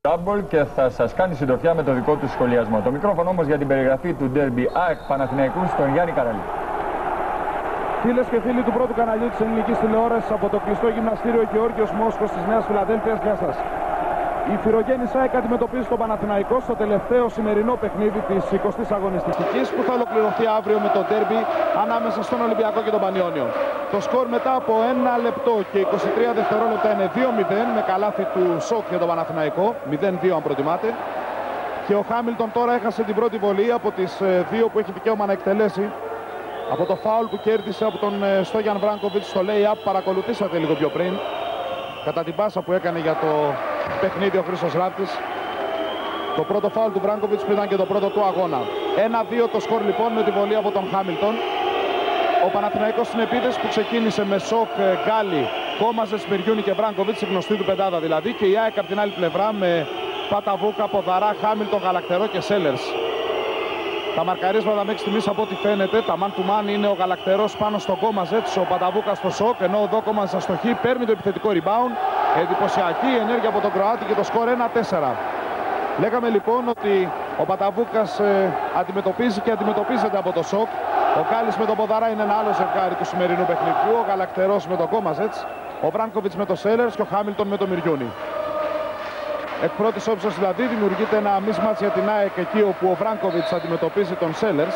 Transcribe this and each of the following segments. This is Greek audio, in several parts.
Double και θα σας κάνει συντροφιά με το δικό του σχολιασμό. Το μικρόφωνο όμως για την περιγραφή του Derby ΑΕΚ Παναθηναϊκού στον Γιάννη Καραλή. Φίλες και φίλοι του πρώτου καναλιού της ελληνικής τηλεόρασης από το κλειστό γυμναστήριο Γεώργιος Μόσχος της Νέας Φιλαδέλφειας, γεια σας. Η Φυρογέννης ΑΕΚ αντιμετωπίζει τον Παναθηναϊκό στο τελευταίο σημερινό παιχνίδι της 20ης αγωνιστικής που θα ολοκληρωθεί αύριο με το Derby ανάμεσα στον Ολυμπιακό και τον Πανιόνιο. Το σκορ μετά από 1 λεπτό και 23 δευτερόλεπτα είναι 2-0 με καλάθι του Σοκ για τον Παναθηναϊκό, 0-2 αν προτιμάτε. Και ο Χάμιλτον τώρα έχασε την πρώτη βολή από τις δύο που έχει δικαίωμα να εκτελέσει. Από το φάουλ που κέρδισε από τον Στόγιαν Βράνκοβιτς στο lay-up, παρακολουθήσατε λίγο πιο πριν. Κατά την πάσα που έκανε για το παιχνίδι ο Χρήστος Ράπτης. Το πρώτο φάουλ του Βράνκοβιτς που ήταν και το πρώτο του αγώνα. 1-2 το σκορ λοιπόν με τη βολή από τον Χάμιλτον. Ο Παναθηναϊκός στην επίθεση που ξεκίνησε με Σοκ, Γκάλι, Κόμαζες, Μυριούνι και Βράνκοβιτς, η γνωστή του πεντάδα δηλαδή. Και η ΑΕΚ από την άλλη πλευρά με Παταβούκα, Ποδαρά, Χάμιλτον, Γαλακτερό και Σέλερς. Τα μαρκαρίσματα μέχρι στιγμής από ό,τι φαίνεται, τα man to man είναι ο Γαλακτερός πάνω στον Κόμαζετς, ο Παταβούκας στο Σοκ, ενώ ο Δόκομας αστοχή παίρνει το επιθετικό rebound. Εντυπωσιακή ενέργεια από τον Κροάτη και το σκορ 1-4. Λέγαμε λοιπόν ότι ο Παταβούκας αντιμετωπίζει και αντιμετωπίζεται από το Σοκ. Ο Γκάλης με τον Ποδαρά είναι ένα άλλο ζευγάρι του σημερινού παιχνιδιού. Ο Γαλακτερός με τον Κόμαζετς, ο Βράνκοβιτς με το Σέλερς και ο Χάμιλτον με το Μυριούνι. Εκ πρώτης όψεως δηλαδή δημιουργείται ένα mismatch για την ΑΕΚ εκεί όπου ο Βράνκοβιτς αντιμετωπίζει τον Σέλερς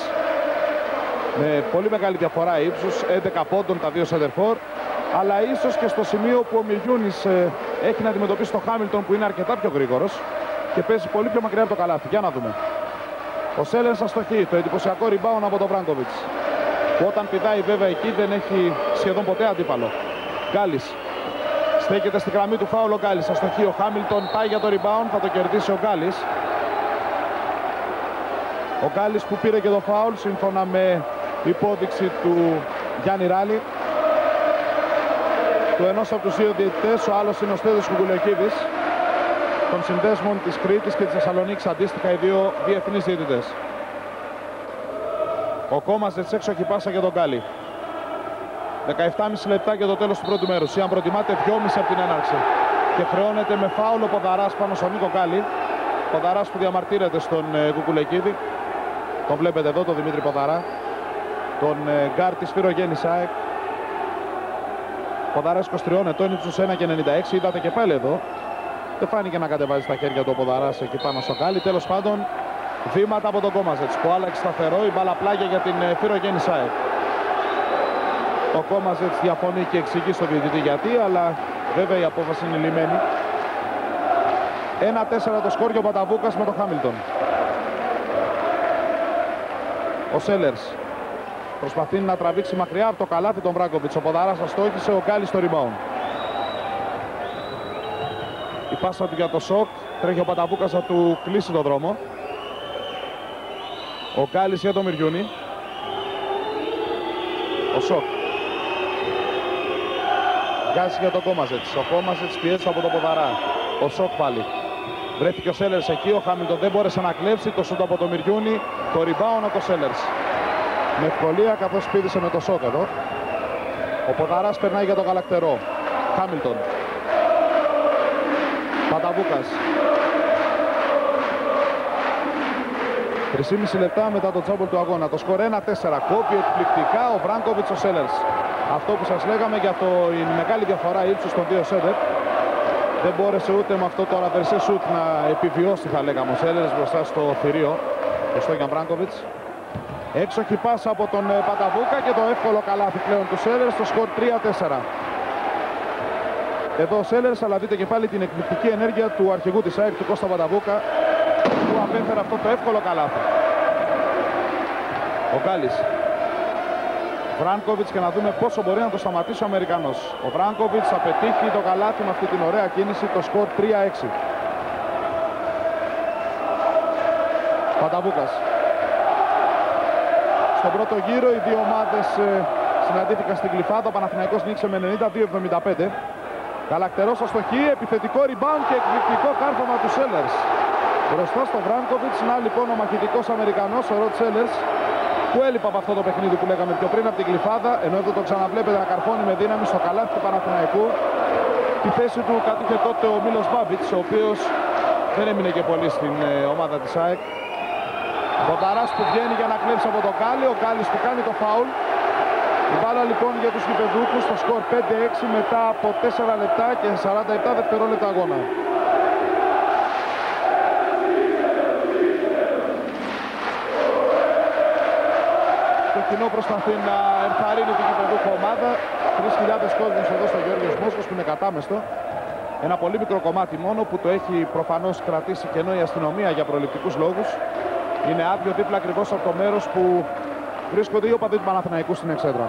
με πολύ μεγάλη διαφορά ύψους, 11 πόντων τα δύο σεντερφόρ, αλλά ίσως και στο σημείο που ο Μυριούνις έχει να αντιμετωπίσει τον Χάμιλτον που είναι αρκετά πιο γρήγορος και παίζει πολύ πιο μακριά από το καλάθι. Για να δούμε. Ο Σέλερς αστοχεί, το εντυπωσιακό rebound από τον Βράνκοβιτς που όταν πηδάει βέβαια εκεί δεν έχει σχεδόν ποτέ αντίπαλο. Γκάλης. Στέκεται στη γραμμή του φάουλ ο Γκάλης. Αστοχή ο Χάμιλτον, πάει για το rebound, θα το κερδίσει ο Γκάλης. Ο Γκάλης που πήρε και το φάουλ σύμφωνα με υπόδειξη του Γιάννη Ράλη. Του ενός από τους δύο διαιτητές, ο άλλος είναι ο Στέδης Κουκουλεκίδης, των συνδέσμων της Κρήτης και της Θεσσαλονίκης, αντίστοιχα οι δύο διεθνείς διαιτητές. Ο Κόμαζετς έξοχη πάσα για τον Γκάλη. 17,5 λεπτά για το τέλος του πρώτου μέρους. Ή αν προτιμάτε 2,5 από την έναρξη. Και χρεώνεται με φάουλ ο Ποδαράς πάνω στον Νίκο Γκάλη. Ποδαράς που διαμαρτύρεται στον Κουκουλεκίδη. Τον βλέπετε εδώ, τον Δημήτρη Ποδαρά. Τον γκάρ της Φυρογέννης ΑΕΚ. Ποδαράς 23 ετών, ύψος 1,96. Είδατε και πάλι εδώ. Δεν φάνηκε να κατεβάζει στα χέρια του ο Ποδαράς εκεί πάνω στο Γκάλη. Τέλος πάντων, βήματα από τον Κόμαζετς που άλλαξε σταθερό. Η μπάλα πλάγια για την Φυρογέννης ΑΕΚ. Ο Κόμαζετς διαφωνεί και εξηγεί στον διαιτητή γιατί, αλλά βέβαια η απόφαση είναι λυμένη. 1-4 το σκορ για ο Παταβούκας με τον Χάμιλτον. Ο Σέλερς προσπαθεί να τραβήξει μακριά από το καλάθι τον Βράνκοβιτς. Ο Ποδαράς αστόχησε, ο Γκάλης στο rebound. Η πάσα του για το Σοκ, τρέχει ο Παταβούκας να του κλείσει το δρόμο. Ο Γκάλης για το Μυριούνι. Ο Σοκ. Γκάση για τον Κόμαζετς. Ο Κόμαζετς πιέζει από τον Ποδαρά. Ο Σοκ πάλι. Βρέθηκε ο Σέλερς εκεί. Ο Χάμιλτον δεν μπόρεσε να κλέψει. Το σούτ από το Μυριούνι. Το rebound από το Σέλερς. Με ευκολία καθώς πήδησε με το Σοκ εδώ. Ο Ποδαράς περνάει για τον Γαλακτερό. Χάμιλτον. Παταβούκας. 3,5 λεπτά μετά το τζάμπολ του αγώνα. Το σκορ 1-4. Κόπει εκπληκτικά ο Βράνκοβιτς ο Σέλερς. Αυτό που σας λέγαμε για η μεγάλη διαφορά ύψους των δύο σέντερ. Δεν μπόρεσε ούτε με αυτό το ραβερσέ σουτ να επιβιώσει, θα λέγαμε, ο Σέλερς μπροστά στο θηρίο, το Στόγιαν Βράνκοβιτς. Έξοχη πάσα από τον Παταβούκα και το εύκολο καλάθι πλέον του Σέλερς, το σκορ 3-4. Εδώ ο Σέλερς, αλλά δείτε και πάλι την εκπληκτική ενέργεια του αρχηγού της ΑΕΚ, του Κώστα Παταβούκα, που απέφερε αυτό το εύκολο καλάθι. Ο Γκάλης. Βράνκοβιτς και να δούμε πόσο μπορεί να το σταματήσει ο Αμερικανός. Ο Βράνκοβιτς θα πετύχει το καλάθι με αυτή την ωραία κίνηση, το σκορ 3-6. Παταβούκας. Στον πρώτο γύρο οι δύο ομάδες συναντήθηκαν στην Γλυφάδα. Ο Παναθηναϊκός νίκησε με 92-75. Γαλακτερός αστοχή, επιθετικό rebound και εκπληκτικό κάρφωμα του Σέλερς. Μπροστά στο Βράνκοβιτς, να λοιπόν ο μαχητικός Αμερικανός, ο Ροτ Σέλερς, που έλειπε από αυτό το παιχνίδι που λέγαμε πιο πριν από την Γλυφάδα, ενώ εδώ το ξαναβλέπετε να καρφώνει με δύναμη στο καλάθι του Παναθηναϊκού. Τη θέση του κατήχε τότε ο Μίλος Μπάμπιτς, ο οποίος δεν έμεινε και πολύ στην ομάδα της ΑΕΚ. Πονταράς που βγαίνει για να κλέψει από τον Γκάλι, ο Γκάλης που κάνει το φάουλ. Η μπάλα λοιπόν για τους γηπεδούχους στο σκορ 5-6 μετά από 4 λεπτά και 47 δευτερόλεπτα αγώνα. Το κοινό προσπαθεί να ενθαρρύνει την γηπεδούχο ομάδα. 3.000 κόσμος εδώ στο Γεώργιος Μόσχος που είναι κατάμεστο. Ένα πολύ μικρό κομμάτι μόνο που το έχει προφανώς κρατήσει κενό η αστυνομία για προληπτικούς λόγους. Είναι άδειο δίπλα ακριβώς από το μέρος που βρίσκονται οι οπαδοί του Παναθηναϊκού στην εξέδρα.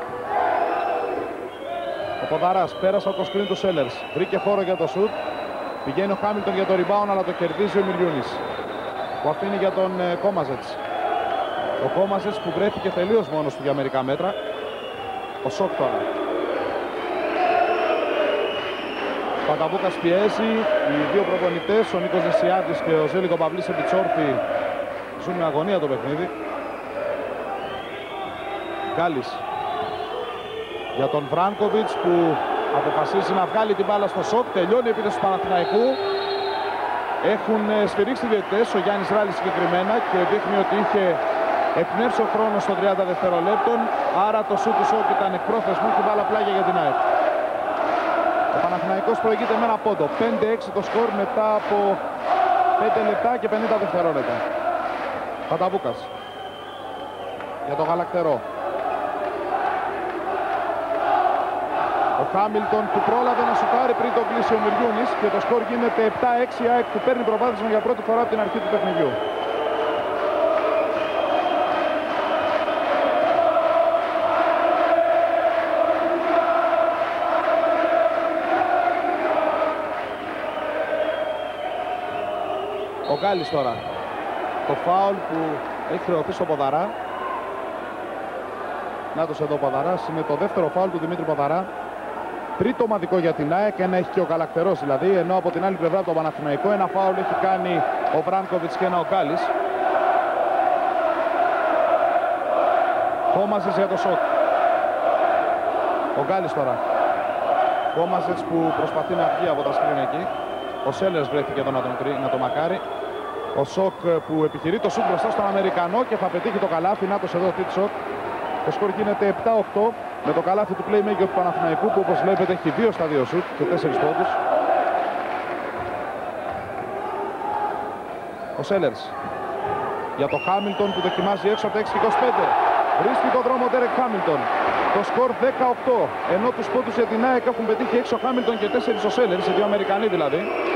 Ο Ποδαράς πέρασε από το screen του Sellers. Βρήκε χώρο για το σουτ. Πηγαίνει ο Χάμιλτον για το rebound, αλλά το κερδίζει ο Μιλιούνης. Που αφήνει για τον Κόμαζετς. Ο Κόμαζετς που βρέθηκε τελείως μόνος του για μερικά μέτρα. Ο Σοκ τώρα. Πανταβούκας πιέζει. Οι δύο προπονητές, ο Νίκος Νεσιάδης και ο Ζέλικο Παυλής Επιτσόρφη, ζουν με αγωνία το παιχνίδι. Γκάλης για τον Βράνκοβιτς που αποφασίζει να βγάλει την μπάλα στο Σοκ. Τελειώνει η επίθεση του Παναθηναϊκού. Έχουν σφυρίξει οι διαιτητές, ο Γιάννης Ράλης συγκεκριμένα, και δείχνει ότι είχε εκπνεύσει ο χρόνος των 30 δευτερολέπτων. Άρα το σουτ του Σοκ ήταν εκπρόθεσμο και μπάλα πλάγια για την ΑΕΚ. Ο Παναθηναϊκός προηγείται με ένα πόντο. 5-6 το σκορ μετά από 5 λεπτά και 50 δευτερόλεπτα. Παταβούκας για το Γαλακτερό. Ο Χάμιλτον που πρόλαβε να σουτάρει πριν τον κλείσει ο Μιλιούνης και το σκορ γίνεται 7-6. ΑΕΚ που παίρνει προβάδισμα για πρώτη φορά από την αρχή του παιχνιδιού. Ο Γκάλης τώρα. Το φάουλ που έχει χρεωθεί στο Ποδαρά. Νάτος εδώ ο Ποδαράς. Είναι το δεύτερο φάουλ του Δημήτρη Ποδαρά. Τρίτο ομαδικό για την ΑΕΚ. Ένα έχει και ο Γαλακτερός δηλαδή. Ενώ από την άλλη πλευρά από το Παναθηναϊκό ένα φάουλ έχει κάνει ο Βράνκοβιτς και ένα ο Γκάλης. Κόμαζες για το σοκ. Ο Γκάλης τώρα. Κόμαζες που προσπαθεί να βγει από τα σκριν εκεί. Ο Σέλερς βρέθηκε εδώ να το μακάρει. Ο Σοκ που επιχειρεί το σουτ μπροστά στον Αμερικανό και θα πετύχει το καλάθι. Νάτος εδώ ο Σοκ. Το σκορ γίνεται 7-8 με το καλάθι του playmaker του Παναθηναϊκού που όπως βλέπετε έχει 2 στα 2 σουτ και 4 πόντους. Ο Σέλερς για το Χάμιλτον που δοκιμάζει έξω από τα 6-25. Βρίσκει τον δρόμο ο Ντέρεκ Χάμιλτον. Το σκορ 18, ενώ τους πόντους για την ΑΕΚ έχουν πετύχει 6 ο Χάμιλτον και 4 ο Σέλερς, οι δύο Αμερικανοί δηλαδή.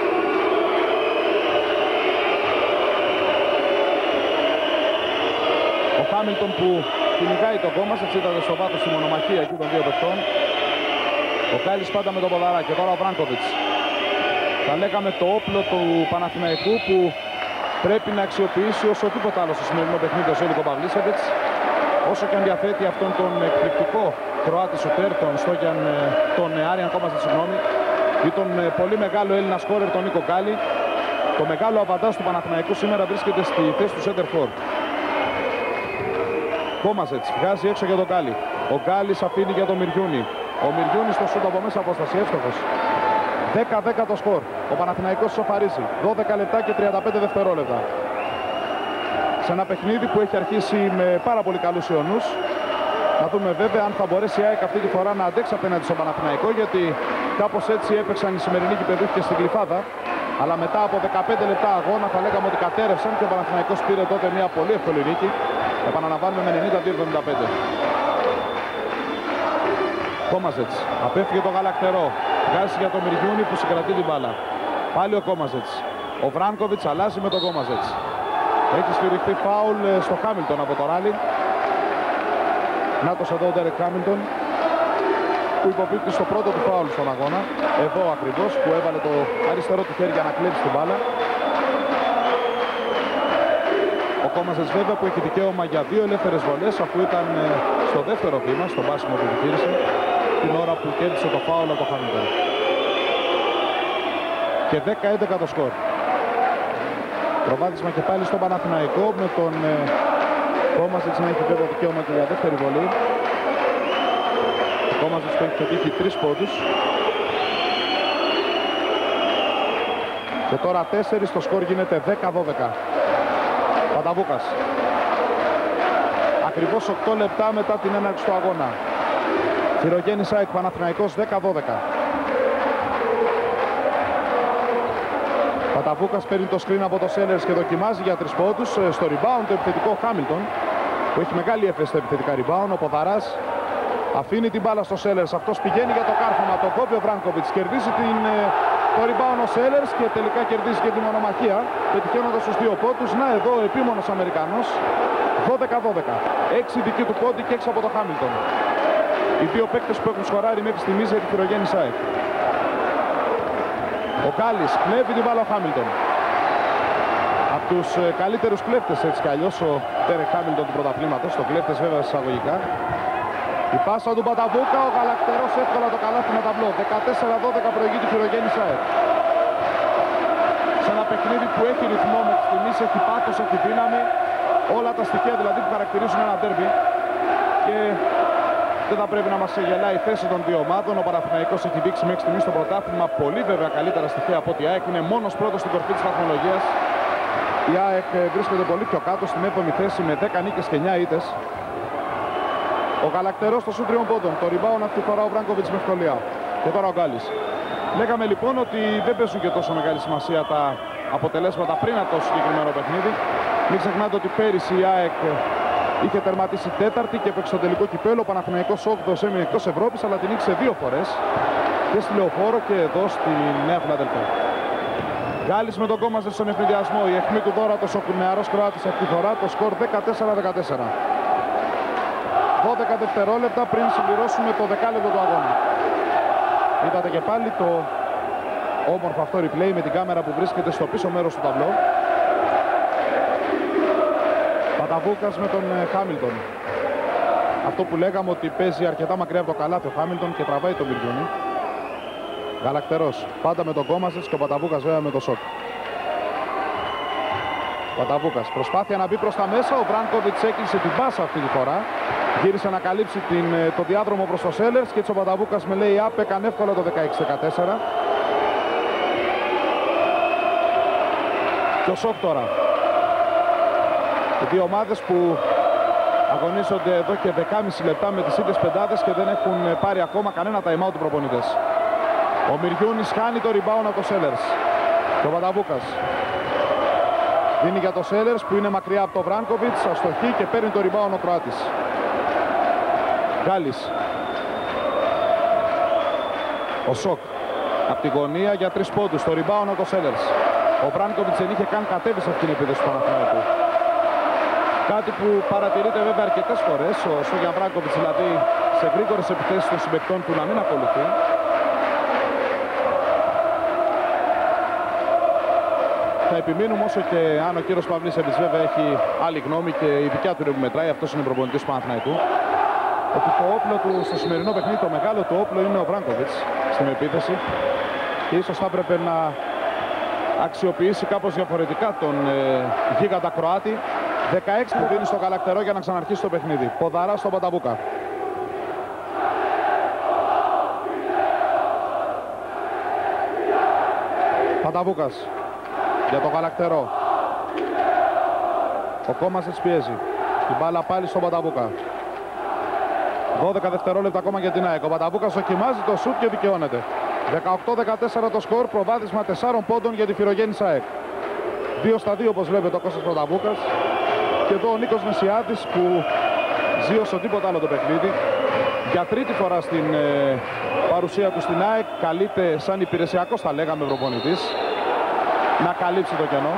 Ο Χάμιλτον που κυνηγάει τον κόμμα, έτσι ήταν στο βάθος στη μονομαχία εκεί των δύο παιχτών. Ο Γκάλης πάντα με τον Ποδαρά και τώρα ο Βράνκοβιτς. Θα λέγαμε το όπλο του Παναθηναϊκού που πρέπει να αξιοποιήσει όσο τίποτα άλλο στο σημερινό παιχνίδι ο Ζέλικο Παυλίσεβιτς. Όσο και αν διαθέτει αυτόν τον εκπληκτικό Κροάτη σουτέρ, τον Άριαν Κόμαζετς, συγγνώμη, ή τον πολύ μεγάλο Έλληνα σκόρερ τον Νίκο Γκάλη. Το μεγάλο αβαντάζ του Παναθηναϊκού σήμερα βρίσκεται στη θέση του center for. Κόμαζετς βγάζει έξω για τον Γκάλη. Ο Γκάλης αφήνει για τον Μυριούνι. Ο Μυριούνι στο σούτ από μέσα απόσταση, εύστοχος. 10-10 το σκορ. Ο Παναθηναϊκός σοφαρίζει. 12 λεπτά και 35 δευτερόλεπτα. Σε ένα παιχνίδι που έχει αρχίσει με πάρα πολύ καλούς ιονούς. Να δούμε βέβαια αν θα μπορέσει η ΑΕΚ αυτή τη φορά να αντέξει απέναντι στον Παναθηναϊκό, γιατί κάπως έτσι έπαιξαν οι σημερινοί κυπεδούχοι και στην Γλυφάδα. Αλλά μετά από 15 λεπτά αγώνα θα λέγαμε ότι κατέρευσαν και ο Παναθηναϊκός πήρε τότε μια πολύ εύκολη νίκη. Επαναλαμβάνουμε με 92-75. Κόμαζετς απέφυγε το Γαλακτερό. Βγάζει για τον Μυριούνι που συγκρατεί την μπάλα. Πάλι ο Κόμαζετς. Ο Βράνκοβιτς αλλάζει με τον Κόμαζετς. Έχει σφυριχθεί φάουλ στο Χάμιλτον από το Ράλι. Νάτος εδώ ο Ντέρεκ Χάμιλτον που υποπίπτει στο πρώτο του φάουλ στον αγώνα. Εδώ ακριβώς που έβαλε το αριστερό του χέρι για να κλέψει την μπάλα. Ο Κόμαζετς βέβαια που έχει δικαίωμα για 2 ελεύθερες βολές αφού ήταν στο δεύτερο βήμα, στο μπάσιμο που επιχείρησε την ώρα που κέρδισε το φάουλ από το Χάμιλτον. Και 10-11 το σκορ. Προβάδισμα και πάλι στον Παναθηναϊκό με τον Κόμαζετς να έχει βέβαια δικαίωμα και για δεύτερη βολή. Ο Κόμαζετς που έχει πετύχει 3 πόντους. Και Και τώρα 4, το σκορ γίνεται 10-12. Παταβούκας. Ακριβώς 8 λεπτά μετά την έναρξη του αγώνα. Φυρογένης ΑΕΚ Παναθηναϊκός 10-12. Παταβούκας παίρνει το screen από το Sellers και δοκιμάζει για 3 πόντους. Στο rebound το επιθετικό Χάμιλτον, που έχει μεγάλη έφεση στα επιθετικά rebound. Ο Ποδαράς αφήνει την μπάλα στο Sellers. Αυτός πηγαίνει για το κάρφωμα. Το κόβει ο Βράγκοβιτς. Κερδίζει το rebound ο Sellers και τελικά κερδίζει και τη μονομαχία, πετυχαίνοντας τους 2 πόντους. Να εδώ ο επίμονος Αμερικανός. 12-12. 6 δική του πόντι και 6 από το Χάμιλτον. Οι δύο παίκτες που έχουν σκοράρει μέχρι στιγμής για τη Φυρογένης ΑΕΚ. Ο Γκάλης κλέβει την μπάλα ο Χάμιλτον. Από τους καλύτερους κλέφτες έτσι κι αλλιώς ο Τέρεκ Χάμιλτον του πρωταθλήματος. Το κλέφτες βέβαια εισαγωγικά. Η πάσα του Παταβούκα, ο Γαλακτερός εύκολα το καλάθι με ταμπλό. 14-12 προηγεί τη Φυρογένης ΑΕΚ. Σε ένα παιχνίδι που έχει ρυθμό μέχρι στιγμής, έχει πάθος, έχει δύναμη. Όλα τα στοιχεία δηλαδή που χαρακτηρίζουν ένα ντέρμπι. Και δεν θα πρέπει να μας γελάει η θέση των δύο ομάδων. Ο Παναθηναϊκός έχει δείξει μέχρι στιγμής στο πρωτάθλημα πολύ βέβαια καλύτερα στοιχεία από ότι η ΑΕΚ είναι μόνος πρώτος στην κορφή της βαθμολογίας. Η ΑΕΚ βρίσκεται πολύ πιο κάτω στην 7η θέση με 10 νίκες και 9 ήττες. Ο Γαλακτερός στο σουτ 3 πόντων. Το rebound αυτή τη φορά ο Βράγκοβιτς με ευκολία. Και τώρα ο Γκάλης. Λέγαμε λοιπόν ότι δεν παίζουν και τόσο μεγάλη σημασία τα αποτελέσματα πριν από το συγκεκριμένο παιχνίδι. Μην ξεχνάτε ότι πέρυσι η ΑΕΚ είχε τερματίσει 4η και έπαιξε στο τελικό κυπέλλο. Ο Παναθηναϊκός 8ος έμεινε εκτός Ευρώπης, αλλά την νίκησε 2 φορές. Και στη Λεωφόρο και εδώ στη Νέα Φιλαδελφία. Γκάλης με τον Κόμαζε στον ευνηδιασμό. Η αιχμή του δόρατος ο νεαρός Κροάτης αυτή τη φορά. Το σκορ 14-14. 12 δευτερόλεπτα πριν συμπληρώσουμε το δεκάλεπτο του αγώνα. Είδατε και πάλι το όμορφο αυτό replay με την κάμερα που βρίσκεται στο πίσω μέρος του ταμπλό. Παταβούκας με τον Χάμιλτον. Αυτό που λέγαμε ότι παίζει αρκετά μακριά από το καλάθι ο Χάμιλτον και τραβάει τον Μπιργκιούνι. Γαλακτερός πάντα με τον Κόμαζετς και ο Παταβούκας βέβαια με το σοκ. Παταβούκας προσπάθεια να μπει προς τα μέσα. Ο Βράγκοβιτς έκλεισε την πάσα αυτή τη φορά. Γύρισε να καλύψει το διάδρομο προς το Sellers και έτσι ο Παταβούκας με λέει άπ έκανε εύκολα το 16-14. Και ο σοκ τώρα. Οι δύο ομάδες που αγωνίζονται εδώ και 10,5 λεπτά με τις ίδιες πεντάδες και δεν έχουν πάρει ακόμα κανένα time out του προπονητές. Ο Μυριούνης χάνει το rebound από το Sellers. Και ο Παταβούκας δίνει για το Sellers που είναι μακριά από το Βράγκοβιτς, αστοχή και παίρνει το rebound ο Κροάτης. Γκάλης. Ο Σοκ από τη γωνία για 3 πόντους. Το rebound από το Sellers. Ο Βράγκοβιτς δεν είχε καν κατέβει σε αυτήν την επίθεση του Παναθηναϊκού. Κάτι που παρατηρείται βέβαια αρκετές φορές. Ο Σόγιαν Βράγκοβιτς δηλαδή σε γρήγορες επιθέσεις των συμπαικτών του να μην ακολουθεί. Θα επιμείνουμε όσο και αν ο κύριος Παυλίσεβιτς βέβαια έχει άλλη γνώμη και η δικιά του είναι που μετράει. Αυτός είναι προπονητής του Παναθηναϊκού. Ότι το όπλο του στο σημερινό παιχνίδι, το μεγάλο του όπλο είναι ο Βράγκοβιτς στην επίθεση. Και ίσως θα έπρεπε να αξιοποιήσει κάπως διαφορετικά τον γίγαντα Κροάτη. 16 που δίνει στο Γαλακτερό για να ξαναρχίσει το παιχνίδι. Ποδαρά στον Παταβούκα. Παταβούκας για το Γαλακτερό. Ο Κόμαζετς πιέζει. Την μπάλα πάλι στον Παταβούκα. 12 δευτερόλεπτα ακόμα για την ΑΕΚ. Ο Παταβούκας δοκιμάζει το σουτ και δικαιώνεται. 18-14 το σκορ, προβάδισμα 4 πόντων για τη Φυρογένης ΑΕΚ. 2 στα 2 όπως βλέπετε ο Κώστας Παταβούκας. Και εδώ ο Νίκος Μεσιάδης που ζει όσο τίποτα άλλο το παιχνίδι. Για τρίτη φορά στην παρουσία του στην ΑΕΚ καλείται σαν υπηρεσιακός, θα λέγαμε, προπονητής να καλύψει το κενό.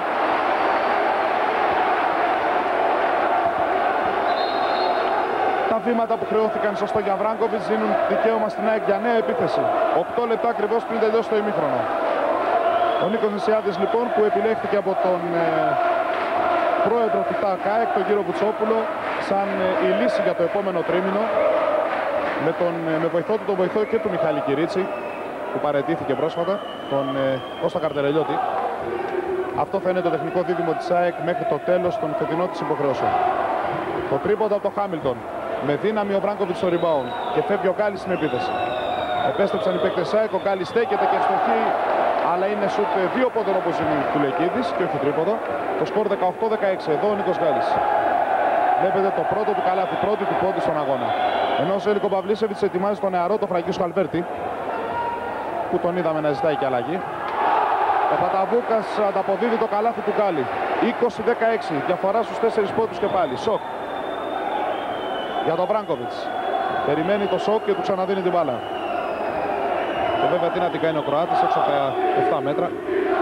Τα βήματα που χρεώθηκαν στο Στόγιαν Βράγκοβιτς δίνουν δικαίωμα στην ΑΕΚ για νέα επίθεση. 8 λεπτά ακριβώς πριν τελειώσει το ημίχρονο. Ο Νίκος Μεσιάδης λοιπόν που επιλέχθηκε από τον πρόεδρο του ΤΑΚΑΕΚ, τον κύριο Βουτσόπουλο, σαν η λύση για το επόμενο τρίμηνο, με βοηθό του τον βοηθό και του Μιχάλη Κυρίτσι που παραιτήθηκε πρόσφατα, τον Κώστα Καρτελελιώτη. Αυτό θα είναι το τεχνικό δίδυμο της ΑΕΚ μέχρι το τέλος των φετινών της υποχρεώσεων. Το τρίποντο από το Χάμιλτον. Με δύναμη ο Βράγκοβιτς στο rebound και φεύγει ο Γκάλης στην επίθεση. Επέστρεψαν οι παίκτες ΑΕΚ, ο Γκάλης στέκεται και στοχή αλλά είναι σουτ 2 πόντων όπως είναι του Κουλεκίδης και όχι τρίποδο. Το σκορ 18-16. Εδώ ο Νίκος Γκάλης. Βλέπετε το πρώτο του καλάθι, πρώτη του πόντου στον αγώνα. Ενώ ο Ζέλικο Παυλίσεβιτς ετοιμάζει τον νεαρό, τον Φραγκίσκο Αλβέρτη, που τον είδαμε να ζητάει και αλλαγή. Ο Παταβούκας ανταποδίδει το καλάθι του Γκάλη. 20-16. Διαφορά στους 4 πόντους και πάλι. Σοκ για τον Βράγκοβιτς. Περιμένει το σοκ και του ξαναδίνει την μπάλα. Και βέβαια τι να την κάνει ο Κροάτης έξω από τα 7 μέτρα.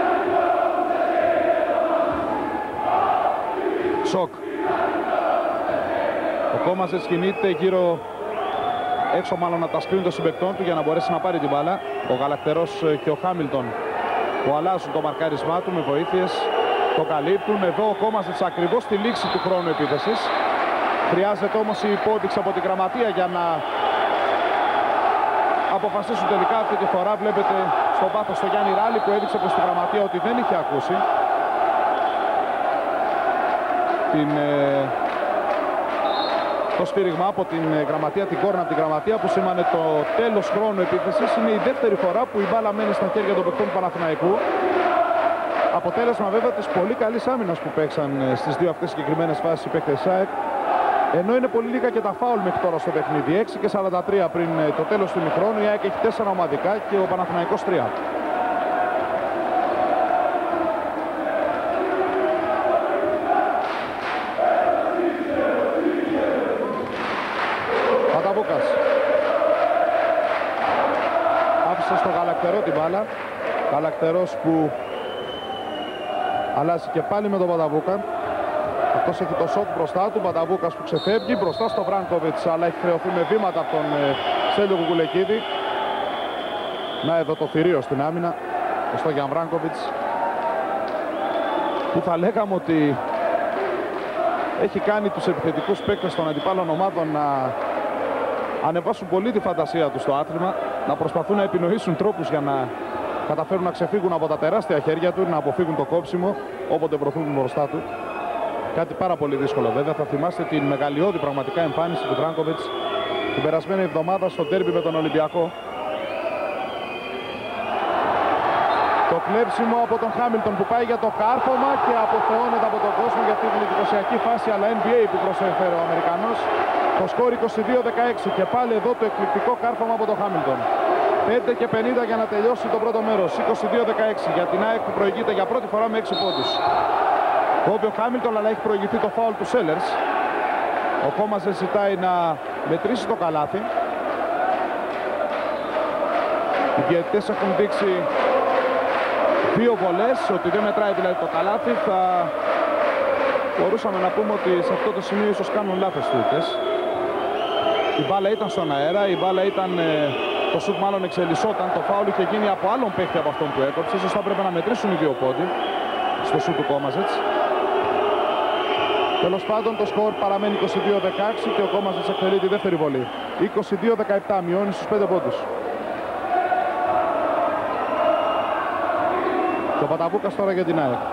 Σοκ. Ο Κόμαζετς κινείται γύρω έξω μάλλον από τα σκριν των συμπαικτών του για να μπορέσει να πάρει την μπάλα. Ο Γαλακτερός και ο Χάμιλτον που αλλάζουν το μαρκάρισμά του με βοήθειες. Το καλύπτουν. Εδώ ο Κόμαζετς ακριβώς στη λήξη του χρόνου επίθεσης. Χρειάζεται όμως η υπόδειξη από την γραμματεία για να αποφασίσουν τελικά. Αυτή τη φορά βλέπετε στο πάθος το Γιάννη Ράλη που έδειξε προς τη γραμματεία ότι δεν είχε ακούσει το σφύριγμα από την γραμματεία, την κόρνα από την γραμματεία που σήμανε το τέλος χρόνου επίθεσης. Είναι η δεύτερη φορά που η μπάλα μένει στα χέρια των παικτών του Παναθηναϊκού. Αποτέλεσμα βέβαια της πολύ καλής άμυνας που παίξαν στις δύο αυτές συγκεκριμένες φάσεις οι παίκτες ΣΑΕΚ. Ενώ είναι πολύ λίγα και τα φάουλ μέχρι τώρα στο παιχνίδι. 6 και 43 πριν το τέλος του ημιχρόνου. Η ΑΕΚ έχει 4 ομαδικά και ο Παναθηναϊκός 3. Παταβούκας. Άφησε στο Γαλακτερό την μπάλα. Γαλακτερός που αλλάζει και πάλι με τον Παταβούκα. Αυτός έχει το σοκ μπροστά του. Παταβούκας που ξεφεύγει μπροστά στο Βράνκοβιτς, αλλά έχει χρεωθεί με βήματα από τον Στέλιο Κουκουλεκίδη. Να εδώ το θηρίο στην άμυνα στο Γιάν Βράνκοβιτς, που θα λέγαμε ότι έχει κάνει τους επιθετικούς παίκτες των αντιπάλων ομάδων να ανεβάσουν πολύ τη φαντασία τους στο άθλημα, να προσπαθούν να επινοήσουν τρόπους για να καταφέρουν να ξεφύγουν από τα τεράστια χέρια του, να αποφύγουν το κόψιμο όποτε προωθούν μπροστά του. Κάτι πάρα πολύ δύσκολο βέβαια. Θα θυμάστε την μεγαλειώδη πραγματικά εμφάνιση του Βράνκοβιτς την περασμένη εβδομάδα στο ντέρμπι με τον Ολυμπιακό. Το κλέψιμο από τον Χάμιλτον που πάει για το κάρφωμα και αποθεώνεται από τον κόσμο για αυτή την εντυπωσιακή φάση, αλλά NBA που προσέφερε ο Αμερικανός. Το σκορ 22-16 και πάλι εδώ το εκπληκτικό κάρφωμα από τον Χάμιλτον. 5 και 50 για να τελειώσει το πρώτο μέρος. 22-16 για την ΑΕΚ που προηγείται για πρώτη φορά με 6 πόντους. Κόβει ο Χάμιλτον, αλλά έχει προηγηθεί το φάουλ του Σέλερς. Ο Κόμαζες ζητάει να μετρήσει το καλάθι. Οι διαιτητές έχουν δείξει 2 βολές, ότι δεν μετράει δηλαδή το καλάθι. Θα μπορούσαμε να πούμε ότι σε αυτό το σημείο ίσως κάνουν λάθος τούτες. Η μπάλα ήταν στον αέρα, η μπάλα ήταν... Το σουτ μάλλον εξελισσόταν, το φάουλ είχε γίνει από άλλον παίχτη από αυτόν που έκοψε. Ίσως θα πρέπει να μετρήσουν οι 2 πόντι στο σουτ του Κόμαζετς. Τέλος πάντων το σκορ παραμένει 22-16 και ο Κόμαζετς εκτελεί τη δεύτερη βολή. 22-17, μειώνει στους 5 πόντους. Και ο Παταβούκας τώρα για την ΑΕΚ.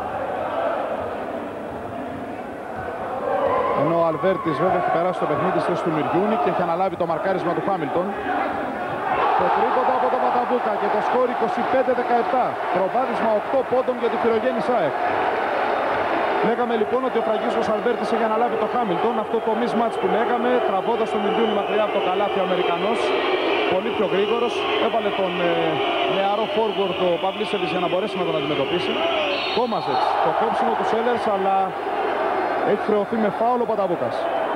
Ενώ ο Αλβέρτης βέβαια έχει περάσει το παιχνίδι στη θέση του Μυριούνι και έχει αναλάβει το μαρκάρισμα του Χάμιλτον. Το τρίποντο από τον Παταβούκα και το σκορ 25-17. Προβάδισμα 8 πόντων για τη Φυρογέννη ΣΑΕΚ. Λέγαμε λοιπόν ότι ο Φραγκίσκος Αλβέρτης έχει αναλάβει το Χάμιλτον. Αυτό το mismatch που λέγαμε, τραβώντας τον Μυριούνι μακριά από το καλάθι ο Αμερικανός. Πολύ πιο γρήγορος. Έβαλε τον νεαρό forward το Παυλίσεβιτς για να μπορέσει να τον αντιμετωπίσει. Κόμαζετς, το κόψιμο του Σέλερς, αλλά έχει χρεωθεί με φάουλ ο Παταβούκας.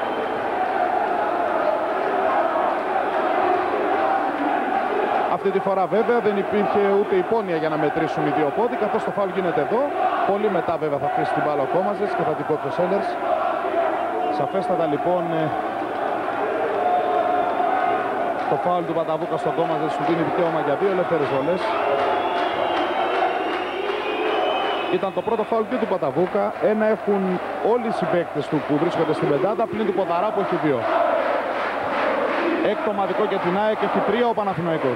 Αυτή τη φορά βέβαια δεν υπήρχε ούτε υπόνοια για να μετρήσουν οι 2 πόντι, καθώς το φάουλ γίνεται εδώ. Πολύ μετά βέβαια θα αφήσει την μπάλα ο Κόμαζετς και θα την κόψει ο Σέλερς. Σαφέστατα λοιπόν το φάουλ του Παταβούκα στον Κόμαζετς του δίνει δικαίωμα για 2 ελεύθερες βολές. Ήταν το πρώτο φάουλ και του Παταβούκα. Ένα έχουν όλοι οι συμπαίκτες του που βρίσκονται στην πεντάδα, πλην του Ποδαρά που έχει 2. Έκτο ομαδικό για την ΑΕΚ, έχει 3 ο Παναθηναϊκός.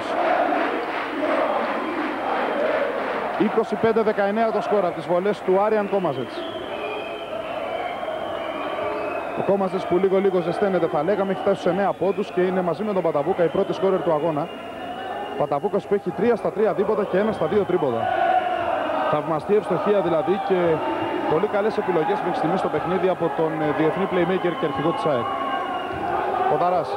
25-19 το σκορ από τις βολές του Άριαν Κόμαζετς. Ο Κόμαζετς που λίγο ζεσταίνεται θα λέγαμε, έχει φτάσει στους 9 πόντους και είναι μαζί με τον Παταβούκα η πρώτη σκόρερ του αγώνα. Παταβούκας που έχει 3 στα 3 δίποτα και 1 στα 2 τρίποτα. Θαυμαστή ευστοχία δηλαδή και πολύ καλές επιλογές μέχρι στιγμή στο παιχνίδι από τον διεθνή playmaker και αρχηγό της ΑΕΚ. Ποδαράς.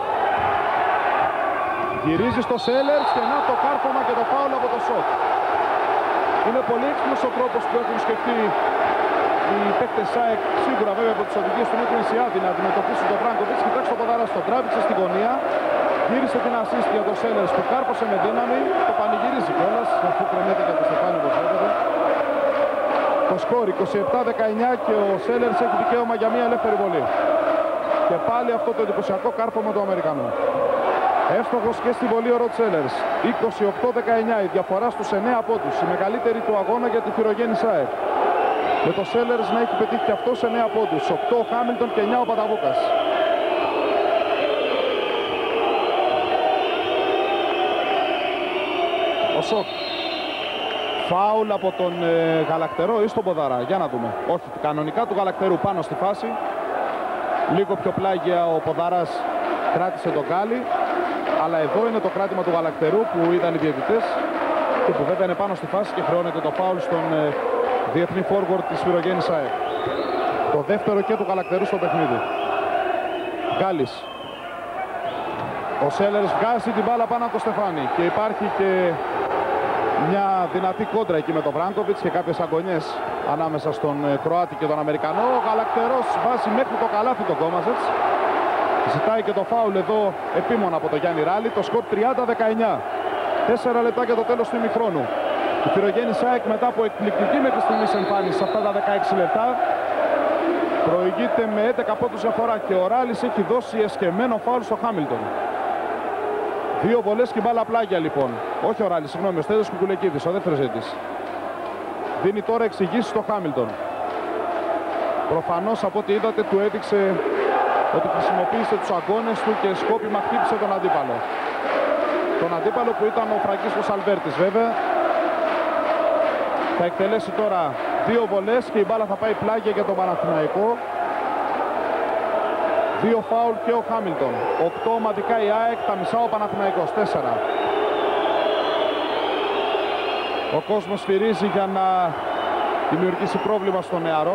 Γυρίζει στο Sellers και να το κάρφωμα και το φάουλ από το σοκ. Είναι πολύ έξυπνος ο τρόπος που έχουν σκεφτεί οι παίκτες ΑΕΚ, σίγουρα βέβαια από τις οδηγίες του Νίκου Νησιάδη, να αντιμετωπίσουν τον Βράγκοβιτς. Κοιτάξτε το Ποδαράς, τον τράβηξε στη γωνία, γύρισε την assist για το Sellers που κάρφωσε με δύναμη, το πανηγυρίζει κιόλας, αφού κρεμέται και το στεφάνι όπως βλέπετε. Το σκορ 27-19 και ο Sellers έχει δικαίωμα για μια ελεύθερη βολή. Και πάλι αυτό το εντυπωσιακό κάρφωμα του Αμερικανού. Εύστοχος και στη βολή ο Ροτ Sellers. 28-19 η διαφορά στους 9 πόντους. Η μεγαλύτερη του αγώνα για τη Φυρογέννης ΑΕΚ. Με το Sellers να έχει πετύχει και αυτό σε 9 πόντους. 8 ο Χάμιλτον και 9 ο Παταβούκας. Ο Σοκ. Φάουλ από τον Γαλακτερό ή στον Ποδαρά. Για να δούμε. Όχι, κανονικά του Γαλακτερού πάνω στη φάση. Λίγο πιο πλάγια ο Ποδαράς κράτησε τον Γκάλι. Αλλά εδώ είναι το κράτημα του Γαλακτερού που είδαν οι διαιτητές και που βέβαια είναι πάνω στη φάση και χρεώνεται το φάουλ στον διεθνή forward της Φυρογέννης ΑΕΚ. Το δεύτερο και του Γαλακτερού στο παιχνίδι. Γκάλης. Ο Sellers βγάζει την μπάλα πάνω από το Στεφάνι και υπάρχει και μια δυνατή κόντρα εκεί με τον Βράγκοβιτς και κάποιες αγωνιές ανάμεσα στον Κροάτη και τον Αμερικανό. Ο Γαλακτερός βάζει μέχρι το καλάθι τον Κόμαζετς. Ζητάει και το φάουλ εδώ επίμονα από τον Γιάννη Ράλη. Το σκορ 30-19. 4 λεπτά για το τέλος του ημιχρόνου. Η Φυρογέννης ΑΕΚ μετά από εκπληκτική μέχρι στιγμής εμφάνιση σε αυτά τα 16 λεπτά προηγείται με 11 πόντους διαφορά και ο Ράλης έχει δώσει εσκεμμένο φάουλ στο Χάμιλτον. 2 βολές και μπάλα πλάγια λοιπόν. Όχι ο Ράλης, συγγνώμη, ο Στέλιος Κουκουλεκίδης, ο δεύτερος ζήτης. Δίνει τώρα εξηγήσεις στο Χάμιλτον. Προφανώς από ό,τι είδατε του έδειξε ότι χρησιμοποίησε τους αγώνες του και σκόπιμα χτύπησε τον αντίπαλο. Τον αντίπαλο που ήταν ο Φραγκίσκος Αλβέρτης βέβαια. Θα εκτελέσει τώρα 2 βολές και η μπάλα θα πάει πλάγια για τον Παναθηναϊκό. 2 φάουλ και ο Χάμιλτον. 8 ομαδικά η ΑΕΚ, τα μισά ο Παναθηναϊκός. 4. Ο κόσμος σφυρίζει για να δημιουργήσει πρόβλημα στο νεαρό,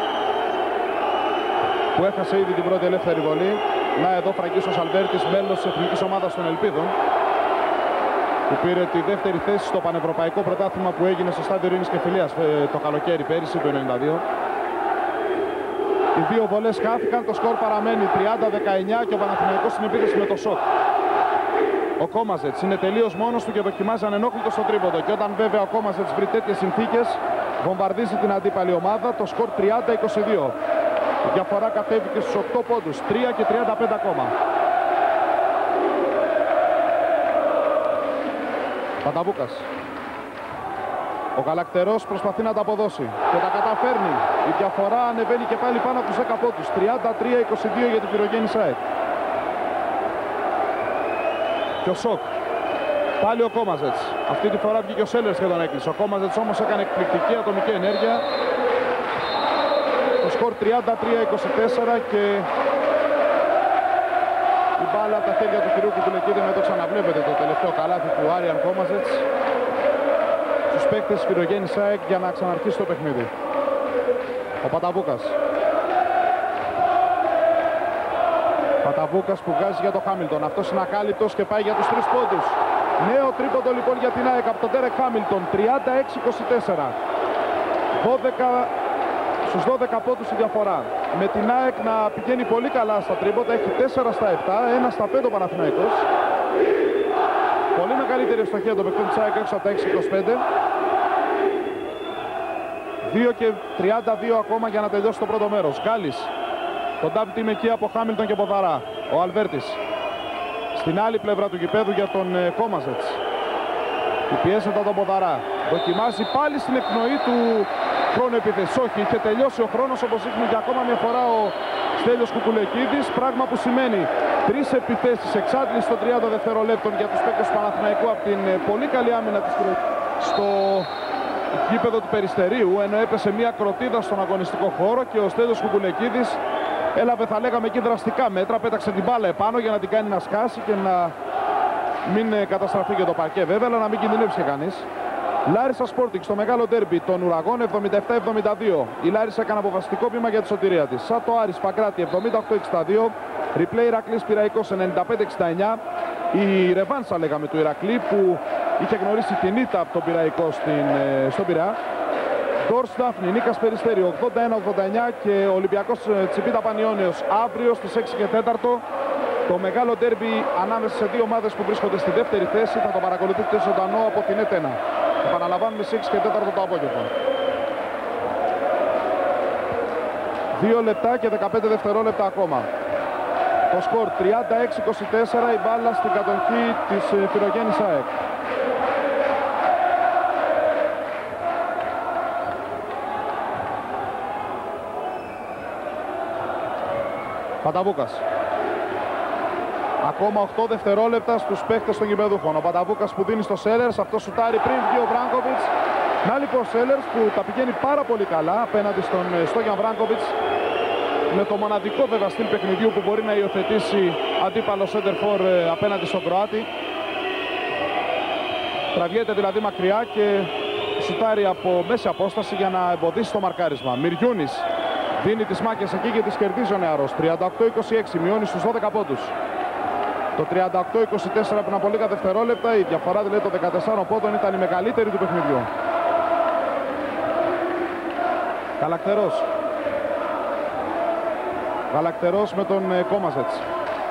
που έχασε ήδη την πρώτη ελεύθερη βολή. Να εδώ Φραγκίσκος Αλβέρτης, μέλος της εθνικής ομάδας των Ελπίδων, που πήρε τη δεύτερη θέση στο πανευρωπαϊκό πρωτάθλημα που έγινε στο Στάδιο Ειρήνης και Φιλίας το καλοκαίρι πέρυσι, το 92. Οι 2 βολές χάθηκαν, το σκορ παραμένει 30-19 και ο Παναθηναϊκός στην επίθεση με το σοκ. Ο Κόμαζετς είναι τελείως μόνος του και δοκιμάζει ανενόχλητο στο τρίποντο. Και όταν βέβαια ο Κόμαζετς βρει τέτοιες συνθήκες, βομβαρδίζει την αντίπαλη ομάδα. Το σκορ 30-22. Η διαφορά κατέβηκε στους 8 πόντους, 3 και 35 ακόμα. Παταβούκας. Ο Γαλακτερός προσπαθεί να τα αποδώσει και τα καταφέρνει. Η διαφορά ανεβαίνει και πάλι πάνω από τους 10 πόντους, 33-22 για την Φυρογέννης ΑΕΚ. Και ο Σοκ. Πάλι ο Κόμαζετς. Αυτή τη φορά βγήκε ο Sellers και τον έκλεισε. Ο Κόμαζετς όμως έκανε εκπληκτική ατομική ενέργεια. Το σκορ 33-24 και η μπάλα από τα χέρια του κυρίου Κουκουλεκίδη, με το ξαναβλέπετε το τελευταίο καλάθι του Άριαν Κόμαζετς στους παίκτες Φυρογέννης ΑΕΚ για να ξαναρχίσει το παιχνίδι. Ο Παταβούκας. Παταβούκας που βγάζει για το Χάμιλτον. Αυτός είναι ακάλυπτος και πάει για τους 3 πόντους. Νέο τρίποντο λοιπόν για την ΑΕΚ από τον Ντέρεκ Χάμιλτον. 36-24. 12 στους 12 πόντους η διαφορά. Με την ΑΕΚ να πηγαίνει πολύ καλά στα τρίποντα. Έχει 4 στα 7, 1 στα 5 ο Παναθηναϊκός. Πολύ μεγαλύτερη ευστοχία το παιχνίδι της ΑΕΚ έξω από τα 6-25. 2 και 32 ακόμα για να τελειώσει το πρώτο μέρος. Γκάλης. Το double team εκεί από Χάμιλτον και Ποδαρά. Ο Αλβέρτης. Στην άλλη πλευρά του γηπέδου για τον Κόμαζετς. Που πιέζεται τον Ποδαρά. Δοκιμάζει πάλι στην εκπνοή του χρόνου επίθεσης. Όχι, είχε τελειώσει ο χρόνος, όπως δείχνει και ακόμα μια φορά ο Στέλιος Κουκουλεκίδης. Πράγμα που σημαίνει 3 επιθέσεις εξάντληση των 30 δευτερολέπτων για τους παίκτες του Παναθηναϊκού από την πολύ καλή άμυνα της στο γήπεδο του Περιστερίου, ενώ έπεσε μια κροτίδα στον αγωνιστικό χώρο και ο Στέλιος Κουκουλεκίδης έλαβε, θα λέγαμε εκεί, δραστικά μέτρα. Πέταξε την μπάλα επάνω για να την κάνει να σκάσει και να μην καταστραφεί και το παρκέ βέβαια, αλλά να μην κινδυνεύσει και κανείς. Λάρισα Sporting στο μεγάλο ντέρμπι των Ουραγών 77-72. Η Λάρισα έκανε αποφασιστικό βήμα για τη σωτηρία της. Σάτο Άρης Παγκράτη 78-62. Replay Ηρακλής Πειραϊκός 95-69. Η ρεβάνσα λέγαμε του Ηρακλή που είχε γνωρίσει την ήττα από τον Πειραϊκό στον Πειραιά. Ντόρς Δάφνη, Νίκας Περιστέρη 81-89 και ο Ολυμπιακός Τσιπίτα Πανιώνιος αύριο στις 6 και 4. Το μεγάλο ντέρμπι ανάμεσα σε δύο ομάδες που βρίσκονται στη δεύτερη θέση. Θα το παρακολουθείτε ζωντανό από την ΕΤΕΝΑ. Επαναλαμβάνουμε στις 6 και 4 το απόγευμα. 2 λεπτά και 15 δευτερόλεπτα ακόμα. Το σκορ 36-24, η μπάλα στην κατοχή της Φυρογένης ΑΕΚ. Παταβούκας. Ακόμα 8 δευτερόλεπτα στους παίχτες των γηπεδούχων. Ο Παταβούκας που δίνει στο Σέλερς, αυτό σουτάρει πριν βγει ο Βράγκοβιτς. Να λοιπόν ο Σέλερς που τα πηγαίνει πάρα πολύ καλά απέναντι στον Στόγιαν Βράγκοβιτς, με το μοναδικό βέβαια στυλ παιχνιδιού που μπορεί να υιοθετήσει αντίπαλο σέντερφορ απέναντι στον Κροάτη. Τραβιέται δηλαδή μακριά και σουτάρει από μέση απόσταση για να εμποδίσει το μαρκάρισμα. Μυριούνης δίνει τις μάχες εκεί και τις κερδίζει ο νεαρός. 38-26, μειώνει στους 12 πόντους. Το 38-24 πριν από λίγα δευτερόλεπτα, η διαφορά δηλαδή των 14 πόντων ήταν η μεγαλύτερη του παιχνιδιού. Καλακτερός. Γαλακτερός με τον Κόμαζετς.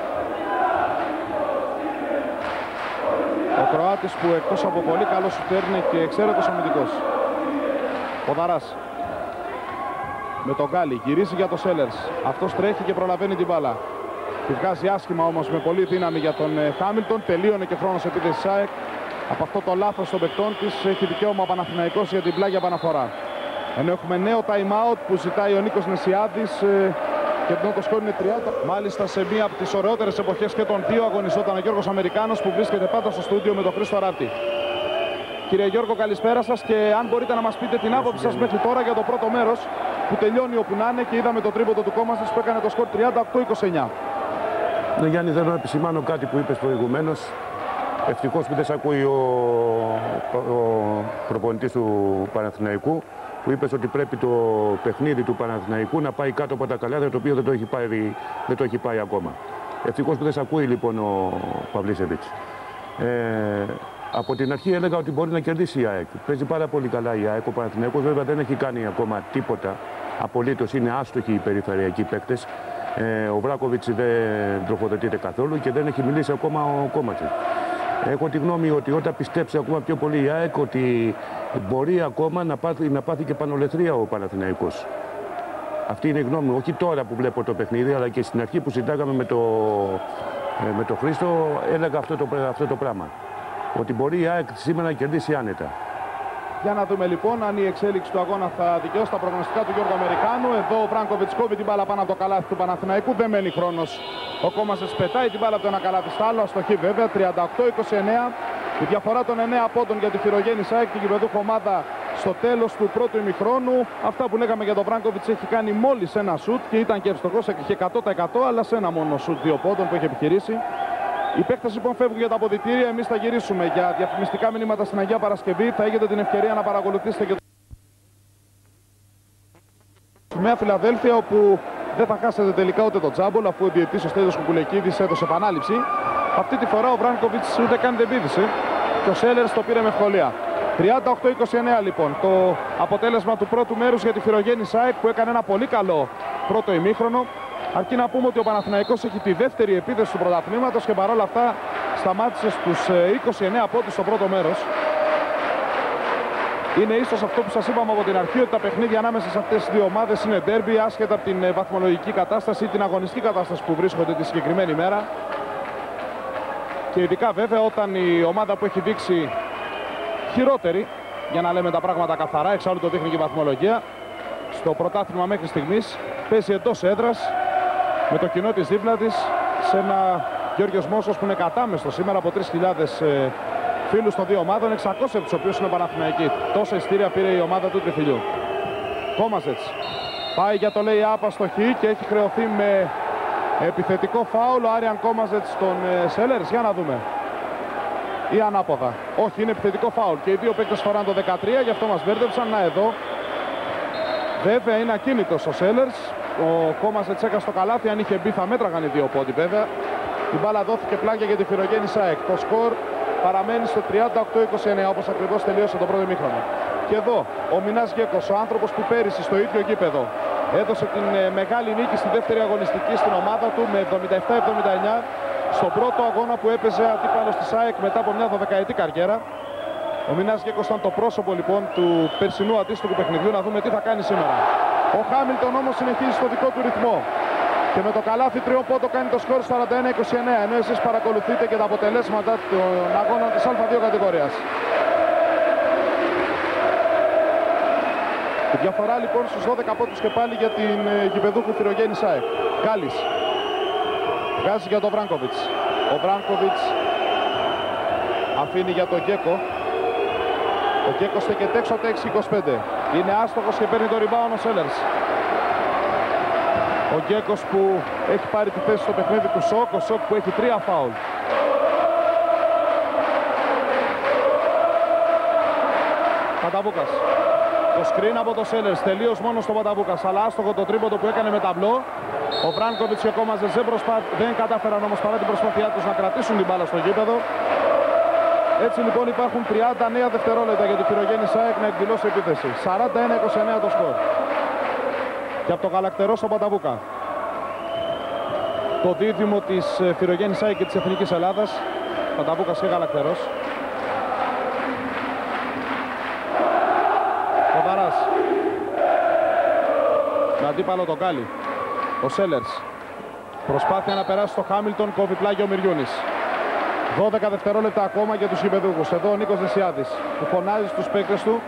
Ο Κροάτης που εκτός από πολύ καλό σουτέρ είναι και εξαίρετος αμυντικός. Ο Δαράς με τον Γκάλι γυρίζει για το Σέλερς. Αυτός τρέχει και προλαβαίνει την μπάλα. Τη βγάζει άσχημα όμως με πολύ δύναμη για τον Χάμιλτον. Τελείωνε και χρόνος επίθεσης ΑΕΚ. Από αυτό το λάθος των παικτών της έχει δικαίωμα ο Παναθηναϊκός για την πλάγια επαναφορά. Ενώ έχουμε νέο time out που ζητάει ο Νίκος Νεσιάδης και ενώ το σκορ είναι 30. Μάλιστα σε μία από τις ωραιότερες εποχές και των δύο αγωνιζόταν ο Γιώργος Αμερικάνος που βρίσκεται πάντα στο στούντιο με τον Χρήστο Ράπτη. Κύριε Γιώργο, καλησπέρα σας και αν μπορείτε να μας πείτε την άποψη σας μέχρι τώρα για το πρώτο μέρος που τελειώνει όπου να είναι και είδαμε το τρίποντο του Κόμαζετς που έκανε το σκορ 38-29. Ναι, Γιάννη, θέλω να επισημάνω κάτι που είπες προηγουμένως. Ευτυχώς που δεν σε ακούει ο προπονητής του Παναθηναϊκού, που είπες ότι πρέπει το παιχνίδι του Παναθηναϊκού να πάει κάτω από τα καλάθια, το οποίο δεν το έχει πάει ακόμα. Ευτυχώς που δεν σε ακούει λοιπόν ο Παυλίσεβιτς. Από την αρχή έλεγα ότι μπορεί να κερδίσει η ΑΕΚ. Παίζει πάρα πολύ καλά η ΑΕΚ. Ο Παναθηναϊκός βέβαια δεν έχει κάνει ακόμα τίποτα. Απολύτως είναι άστοχοι οι περιφερειακοί παίκτες. Ο Βράκοβιτς δεν τροφοδοτείται καθόλου και δεν έχει μιλήσει ακόμα ο Κόμαζετς. Έχω τη γνώμη ότι όταν πιστέψει ακόμα πιο πολύ η ΑΕΚ ότι μπορεί ακόμα να πάθει και πανολεθρία ο Παναθηναϊκός. Αυτή είναι η γνώμη μου. Όχι τώρα που βλέπω το παιχνίδι, αλλά και στην αρχή που συντάγαμε με το Χρήστο, έλεγα αυτό το πράγμα. Ότι μπορεί η ΑΕΚ σήμερα να κερδίσει άνετα. Για να δούμε λοιπόν αν η εξέλιξη του αγώνα θα δικαιώσει τα προγνωστικά του Γιώργου Αμερικάνου. Εδώ ο Βράγκοβιτς κόβει την μπάλα πάνω από το καλάθι του Παναθηναϊκού. Δεν μένει χρόνος. Ο Κόμαζετς πετάει την μπάλα από το ένα καλάθι στο άλλο. Αστοχή βέβαια. 38-29. Η διαφορά των 9 πόντων για τη Φυρογένη ΑΕΚ, την γηπεδούχο ομάδα στο τέλος του πρώτου ημιχρόνου. Αυτά που λέγαμε για τον Βράγκοβιτς, έχει κάνει μόλις ένα σουτ και ήταν και ευστοχός. Έχει 100% αλλά σε ένα μόνο σουτ 2 πόντων που έχει επιχειρήσει. Οι παίκτες λοιπόν φεύγουν για τα αποδυτήρια. Εμείς θα γυρίσουμε για διαφημιστικά μηνύματα στην Αγία Παρασκευή. Θα έχετε την ευκαιρία να παρακολουθήσετε και το Νέα Φιλαδέλφια, όπου δεν θα χάσετε τελικά ούτε το τζάμπολ, αφού ο διαιτητής ο Στέλιος Κουκουλεκίδης έδωσε επανάληψη. Αυτή τη φορά ο Βράγκοβιτς ούτε καν δεν πήδησε και ο Σέλερς το πήρε με ευκολία. 38-29 λοιπόν το αποτέλεσμα του πρώτου μέρους για τη Φυρογένη ΑΕΚ, που έκανε ένα πολύ καλό πρώτο ημίχρονο. Αρκεί να πούμε ότι ο Παναθηναϊκός έχει τη δεύτερη επίθεση του πρωταθλήματος και παρόλα αυτά σταμάτησε στους 29 πόντους στο πρώτο μέρος. Είναι ίσως αυτό που σας είπαμε από την αρχή, ότι τα παιχνίδια ανάμεσα σε αυτές τις δύο ομάδες είναι ντέρμπι, άσχετα από την βαθμολογική κατάσταση ή την αγωνιστική κατάσταση που βρίσκονται τη συγκεκριμένη μέρα. Και ειδικά βέβαια όταν η ομάδα που έχει δείξει χειρότερη, για να λέμε τα πράγματα καθαρά, εξάλλου το δείχνει και η βαθμολογία, στο πρωτάθλημα μέχρι στιγμής, παίζει εντός έδρας με το κοινό της δίπλα της, σε ένα Γιώργος Μόσος που είναι κατάμεστο σήμερα από 3.000 φίλους των δύο ομάδων, 600 από τους οποίους είναι Παναθηναϊκοί. Τόσα ειστήρια πήρε η ομάδα του Τριφυλιού. Κόμαζετς πάει για το lay-up αστοχή και έχει χρεωθεί με επιθετικό φάουλ ο Άριαν Κόμαζετς στον Σέλερς. Για να δούμε. ή ανάποδα? Όχι, είναι επιθετικό φάουλ και οι δύο παίκτες φοράνε το 13, γι' αυτό μας μπέρδεψαν. Να εδώ. Βέβαια είναι ακίνητος ο Sellers. Ο Κόμαζετς έκανε στο καλάθι, αν είχε μπει θα μέτραγαν οι δύο πόντι βέβαια. Η μπάλα δόθηκε πλάγια για τη Φυρογέννη ΑΕΚ. Το σκορ παραμένει στο 38-29, όπως ακριβώς τελείωσε το πρώτο ημίχρονο. Και εδώ ο Μινάς Γκέκος, ο άνθρωπος που πέρυσι στο ίδιο γήπεδο έδωσε την μεγάλη νίκη στη δεύτερη αγωνιστική στην ομάδα του με 77-79 στον πρώτο αγώνα που έπαιζε αντίπαλος της ΑΕΚ μετά από μια 12ετή καριέρα. Ο Μινάς Γκέκος ήταν το πρόσωπο λοιπόν του περσινού αντίστοιχου παιχνιδιού. Να δούμε τι θα κάνει σήμερα. Ο Χάμιλτον όμως συνεχίζει στο δικό του ρυθμό και με το καλάθι τριών πόντων κάνει το σκορ 41-29, ενώ εσείς παρακολουθείτε και τα αποτελέσματα των αγώνων της Α2 κατηγορίας. Η διαφορά λοιπόν στους 12 πόντους και πάλι για την γηπεδούχου Φυρογέννη ΑΕΚ. Γκάλης βγάζει για τον Βράνκοβιτς. Ο Βράνκοβιτς αφήνει για τον Γκέκο. Ο Γκέκος στέκεται έξω από τα 6-25. Είναι άστοχος και παίρνει το rebound ο Sellers. Ο Γκέκος που έχει πάρει τη θέση στο παιχνίδι του Σοκ. Ο Σοκ που έχει 3 φάουλ. Παταβούκας. Το screen από το Sellers. Τελείως μόνο στο Παταβούκας. Αλλά άστοχο το τρίποντο που έκανε με ταμπλό. Ο Βράνκοβιτς και ο Κόμαζες δεν κατάφεραν όμως παρά την προσπάθειά τους να κρατήσουν την μπάλα στο γήπεδο. Έτσι λοιπόν υπάρχουν 39 δευτερόλεπτα για τη Φυρογέννη ΑΕΚ να εκδηλώσει επίθεση. 41-29 το σκορ. Και από το Γαλακτερό στο Παταβούκα. Το δίδυμο της Φυρογέννης ΑΕΚ και της Εθνικής Ελλάδας. Παταβούκας και Γαλακτερός. Ο Δαράς. Με αντίπαλο τον Γκάλι. Ο Sellers. Προσπάθεια να περάσει στο Χάμιλτον, κόβει πλάγιο ο Μυριούνης. 12 δευτερόλεπτα ακόμα για τους γηπεδούχους. Εδώ ο Νίκος Δεσιάδης που φωνάζει στους παίκτες του.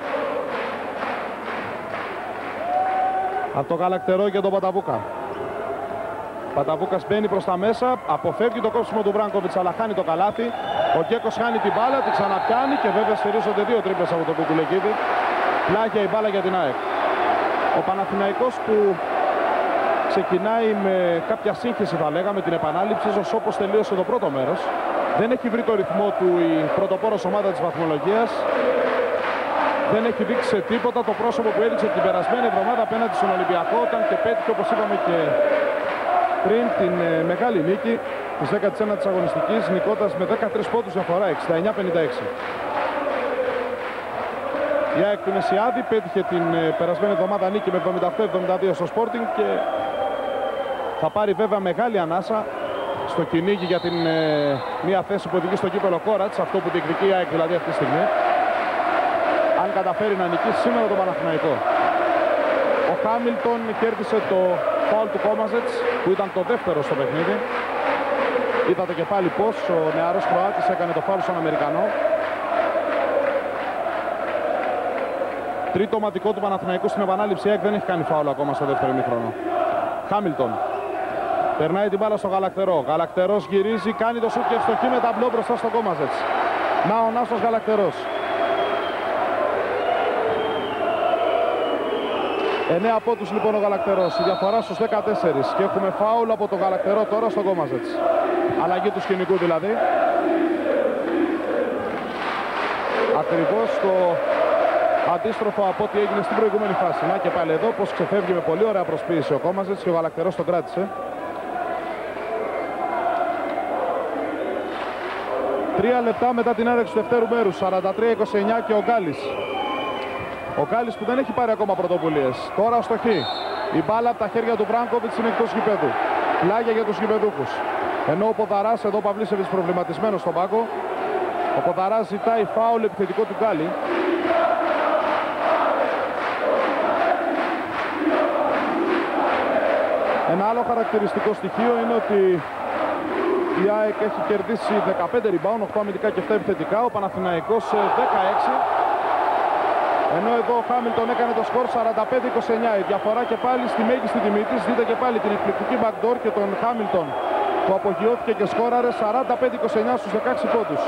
Από το Γαλακτερό για τον Παταβούκα. Παταβούκας μπαίνει προς τα μέσα, αποφεύγει το κόψιμο του Βράνκοβιτς αλλά χάνει το καλάθι. Ο Γκέκος χάνει την μπάλα, την ξαναπιάνει και βέβαια σφυρίζονται 2 τρίπλες από το Κουκουλεκίδη. Πλάγια η μπάλα για την ΑΕΚ. Ο Παναθηναϊκός που ξεκινάει με κάποια σύγχυση θα λέγαμε την επανάληψη, ίσως όπως τελείωσε το πρώτο μέρος. Δεν έχει βρει το ρυθμό του η πρωτοπόρος ομάδα της βαθμολογίας. Δεν έχει δείξει σε τίποτα το πρόσωπο που έδειξε την περασμένη εβδομάδα απέναντι στον Ολυμπιακό όταν και πέτυχε, όπως είπαμε και πριν, την μεγάλη νίκη της 19ης αγωνιστικής, νικώντας με 13 πόντους διαφορά, 69-56. Η ΑΕΚ του Μεσιάδη πέτυχε την περασμένη εβδομάδα νίκη με 78-72 στο Sporting και θα πάρει βέβαια μεγάλη ανάσα στο κυνήγι για την μία θέση που οδηγεί στο κύπελλο Κόρατς, αυτό που διεκδικεί η ΑΕΚ δηλαδή αυτή τη στιγμή, αν καταφέρει να νικήσει σήμερα τον Παναθηναϊκό. Ο Χάμιλτον κέρδισε το φάουλ του Κόμαζετς που ήταν το δεύτερο στο παιχνίδι. Είδατε και πάλι πως ο νεαρός Κροάτης έκανε το φάουλ στον Αμερικανό. Τρίτο ομαδικό του Παναθηναϊκού στην επανάληψη. ΑΕΚ δεν έχει κάνει φάουλ ακόμα στο δεύτερο ημίχρονο. Χάμιλτον περνάει την μπάλα στο Γαλακτερό. Γαλακτερός γυρίζει, κάνει το σουτ και ευστοχή με ταμπλό μπροστά στο Κόμαζετς. Να ο Νάσος Γαλακτερός. 9 πόντους λοιπόν ο Γαλακτερός. Η διαφορά στους 14 και έχουμε φάουλ από το Γαλακτερό τώρα στο Κόμαζετς. Αλλαγή του σκηνικού δηλαδή. Ακριβώς το αντίστροφο από ό,τι έγινε στην προηγούμενη φάση. Να και πάλι εδώ πως ξεφεύγει με πολύ ωραία προσποίηση ο Κόμαζετς και ο Γαλακτερός τον κράτησε. 3 λεπτά μετά την έναρξη του δευτέρου μέρους, 43-29 και ο Γκάλης. Ο Γκάλης που δεν έχει πάρει ακόμα πρωτοβουλίες. Τώρα αστοχή. Η μπάλα από τα χέρια του Βράνκοβιτς είναι εκτός γηπέδου. Πλάγια για τους γηπεδούχους. Ενώ ο Ποδαράς, εδώ Παυλίσεβιτς προβληματισμένος στον πάγκο. Ο Ποδαράς ζητάει φάουλ επιθετικό του Γκάλη. Ένα άλλο χαρακτηριστικό στοιχείο είναι ότι η ΑΕΚ έχει κερδίσει 15 rebound, 8 αμυντικά και 7 επιθετικά. Ο Παναθηναϊκός 16. Ενώ εδώ ο Χάμιλτον έκανε το σκορ 45-29. Η διαφορά και πάλι στη μέγιστη τιμή της. Δείτε και πάλι την εκπληκτική backdoor και τον Χάμιλτον που απογειώθηκε και σκόραρε 45-29 στους 16 πόντους.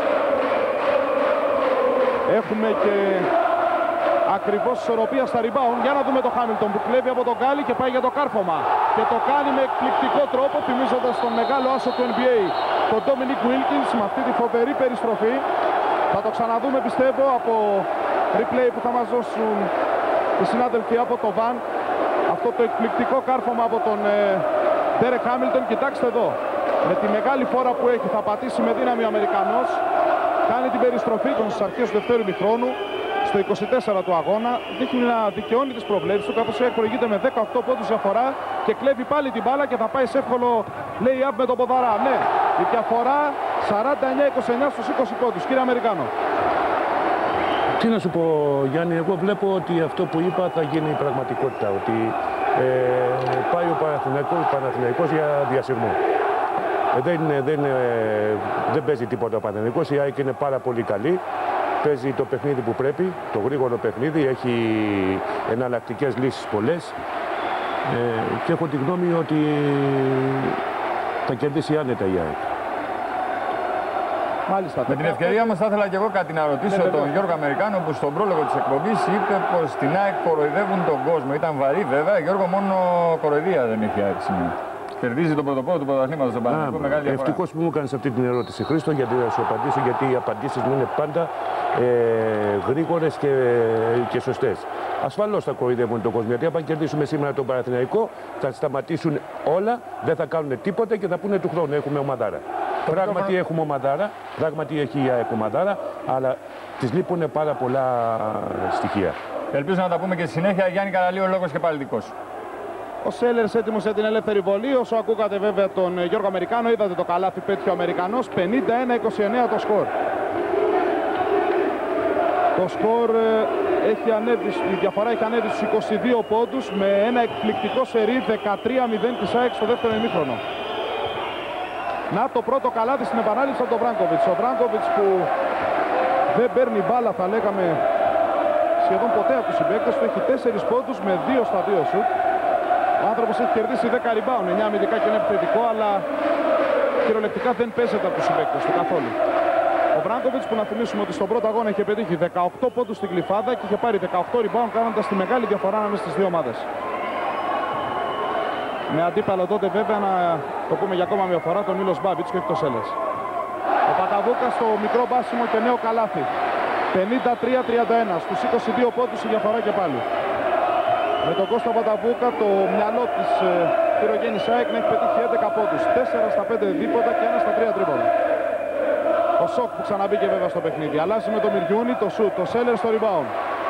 Έχουμε και ακριβώς ισορροπία στα rebound. Για να δούμε το Χάμιλτον που κλέβει από τον Γκάλι και πάει για το κάρφωμα. Και το κάνει με εκπληκτικό τρόπο, θυμίζοντας τον μεγάλο άσο του NBA, τον Ντόμινικ Βίλκινς, με αυτή τη φοβερή περιστροφή. Θα το ξαναδούμε πιστεύω από replay που θα μας δώσουν οι συνάδελφοι από το Βαν. Αυτό το εκπληκτικό κάρφωμα από τον Derek Hamilton. Κοιτάξτε εδώ, με τη μεγάλη φόρα που έχει θα πατήσει με δύναμη ο Αμερικανός. Κάνει την περιστροφή των στις αρχές του δεύτερου ημιχρόνου. Στο 24 του αγώνα δείχνει να δικαιώνει τις προβλέψεις του, καθώς προηγείται με 18 πόντους διαφορά και κλέβει πάλι την μπάλα και θα πάει σε εύκολο lay-up με τον ποδαρά. Ναι, η διαφορά 49-29 στους 20 πόντους. Κύριε Αμερικάνο. Τι να σου πω, Γιάννη, εγώ βλέπω ότι αυτό που είπα θα γίνει η πραγματικότητα, ότι πάει ο Παναθηναϊκός για διασυρμό. Δεν παίζει τίποτα ο Παναθηναϊκός, η ΑΕΚ είναι πάρα πολύ καλή. Παίζει το παιχνίδι που πρέπει, το γρήγορο παιχνίδι, έχει εναλλακτικές λύσεις πολλές και έχω τη γνώμη ότι θα κερδίσει άνετα η ΑΕΚ. Μάλιστα. Με την ευκαιρία μας θα ήθελα και εγώ κάτι να ρωτήσω τον Γιώργο Αμερικάνο, που στον πρόλογο της εκπομπής είπε πως στην ΑΕΚ κοροϊδεύουν τον κόσμο. Ήταν βαρύ βέβαια, Γιώργο, μόνο κοροϊδία δεν έχει ΑΕΚ σήμερα. Κερδίζει τον πρωτοπόρο του πρωταθλήματος στον Παναθηναϊκό, μεγάλη διαφορά. Ευτυχώς που μου κάνεις αυτή την ερώτηση, Χρήστο, γιατί θα σου απαντήσω, γιατί οι απαντήσεις μου είναι πάντα γρήγορες και σωστές. Ασφαλώς θα κοροϊδεύουν τον κόσμο, γιατί αν κερδίσουμε σήμερα τον Παναθηναϊκό θα σταματήσουν όλα, δεν θα κάνουν τίποτα και θα πούνε του χρόνου έχουμε ομαδάρα. Πράγματι έχουμε ομαδάρα, πράγματι έχει η ΑΕΚ ομαδάρα, αλλά της λείπουν πάρα πολλά στοιχεία. Ελπίζω να τα πούμε και στη συνέχεια. Γιάννη Καραλίου, ο λόγος και πάλι δικός σου. Ο Σέλερς έτοιμος για την ελεύθερη βολή. Όσο ακούγατε βέβαια τον Γιώργο Αμερικάνο, είδατε το καλάθι πέτυχε ο Αμερικανός. 51-29 το σκορ. Το σκορ έχει ανέβει, η διαφορά έχει ανέβει στους 22 πόντους με ένα εκπληκτικό σερί 13-0 της ΑΕΚ στο δεύτερο ημίχρονο. Να το πρώτο καλάθι στην επανάληψη από τον Βράγκοβιτς. Ο Βράγκοβιτς που δεν παίρνει μπάλα, θα λέγαμε, σχεδόν ποτέ από τους συμπαίκτες του. Έχει 4 πόντους με 2 στα 2 σουτ. Ο άνθρωπος έχει κερδίσει 10 rebound, 9 αμυντικά και 1 επιθετικό, αλλά κυριολεκτικά δεν παίζεται από τους συμπαίκτες του καθόλου. Ο Βράγκοβιτς, που να θυμίσουμε ότι στον πρώτο αγώνα είχε πετύχει 18 πόντους στην Γλυφάδα και είχε πάρει 18 rebound, κάνοντας τη μεγάλη διαφορά ανάμεσα στις δύο ομάδες. Με αντίπαλο τότε βέβαια, να το πούμε για ακόμα μια φορά, τον Μίλος Μπάβιτς και όχι το Σέλερς. Ο Παταβούκας στο μικρό μπάσιμο και νέο καλάθι. 53-31, στους 22 πόντους η διαφορά και πάλι. Με τον Κώστα Παταβούκα το μυαλό της πυρογένης ΑΕΚ να έχει πετύχει 11 πόντους. 4 στα 5 δίποτα και 1 στα 3 τρίποτα. Ο Σοκ που ξαναμπήκε βέβαια στο παιχνίδι. Αλλάζει με τον Μυριούνι, το σουτ, το Σέλερ στο rebound.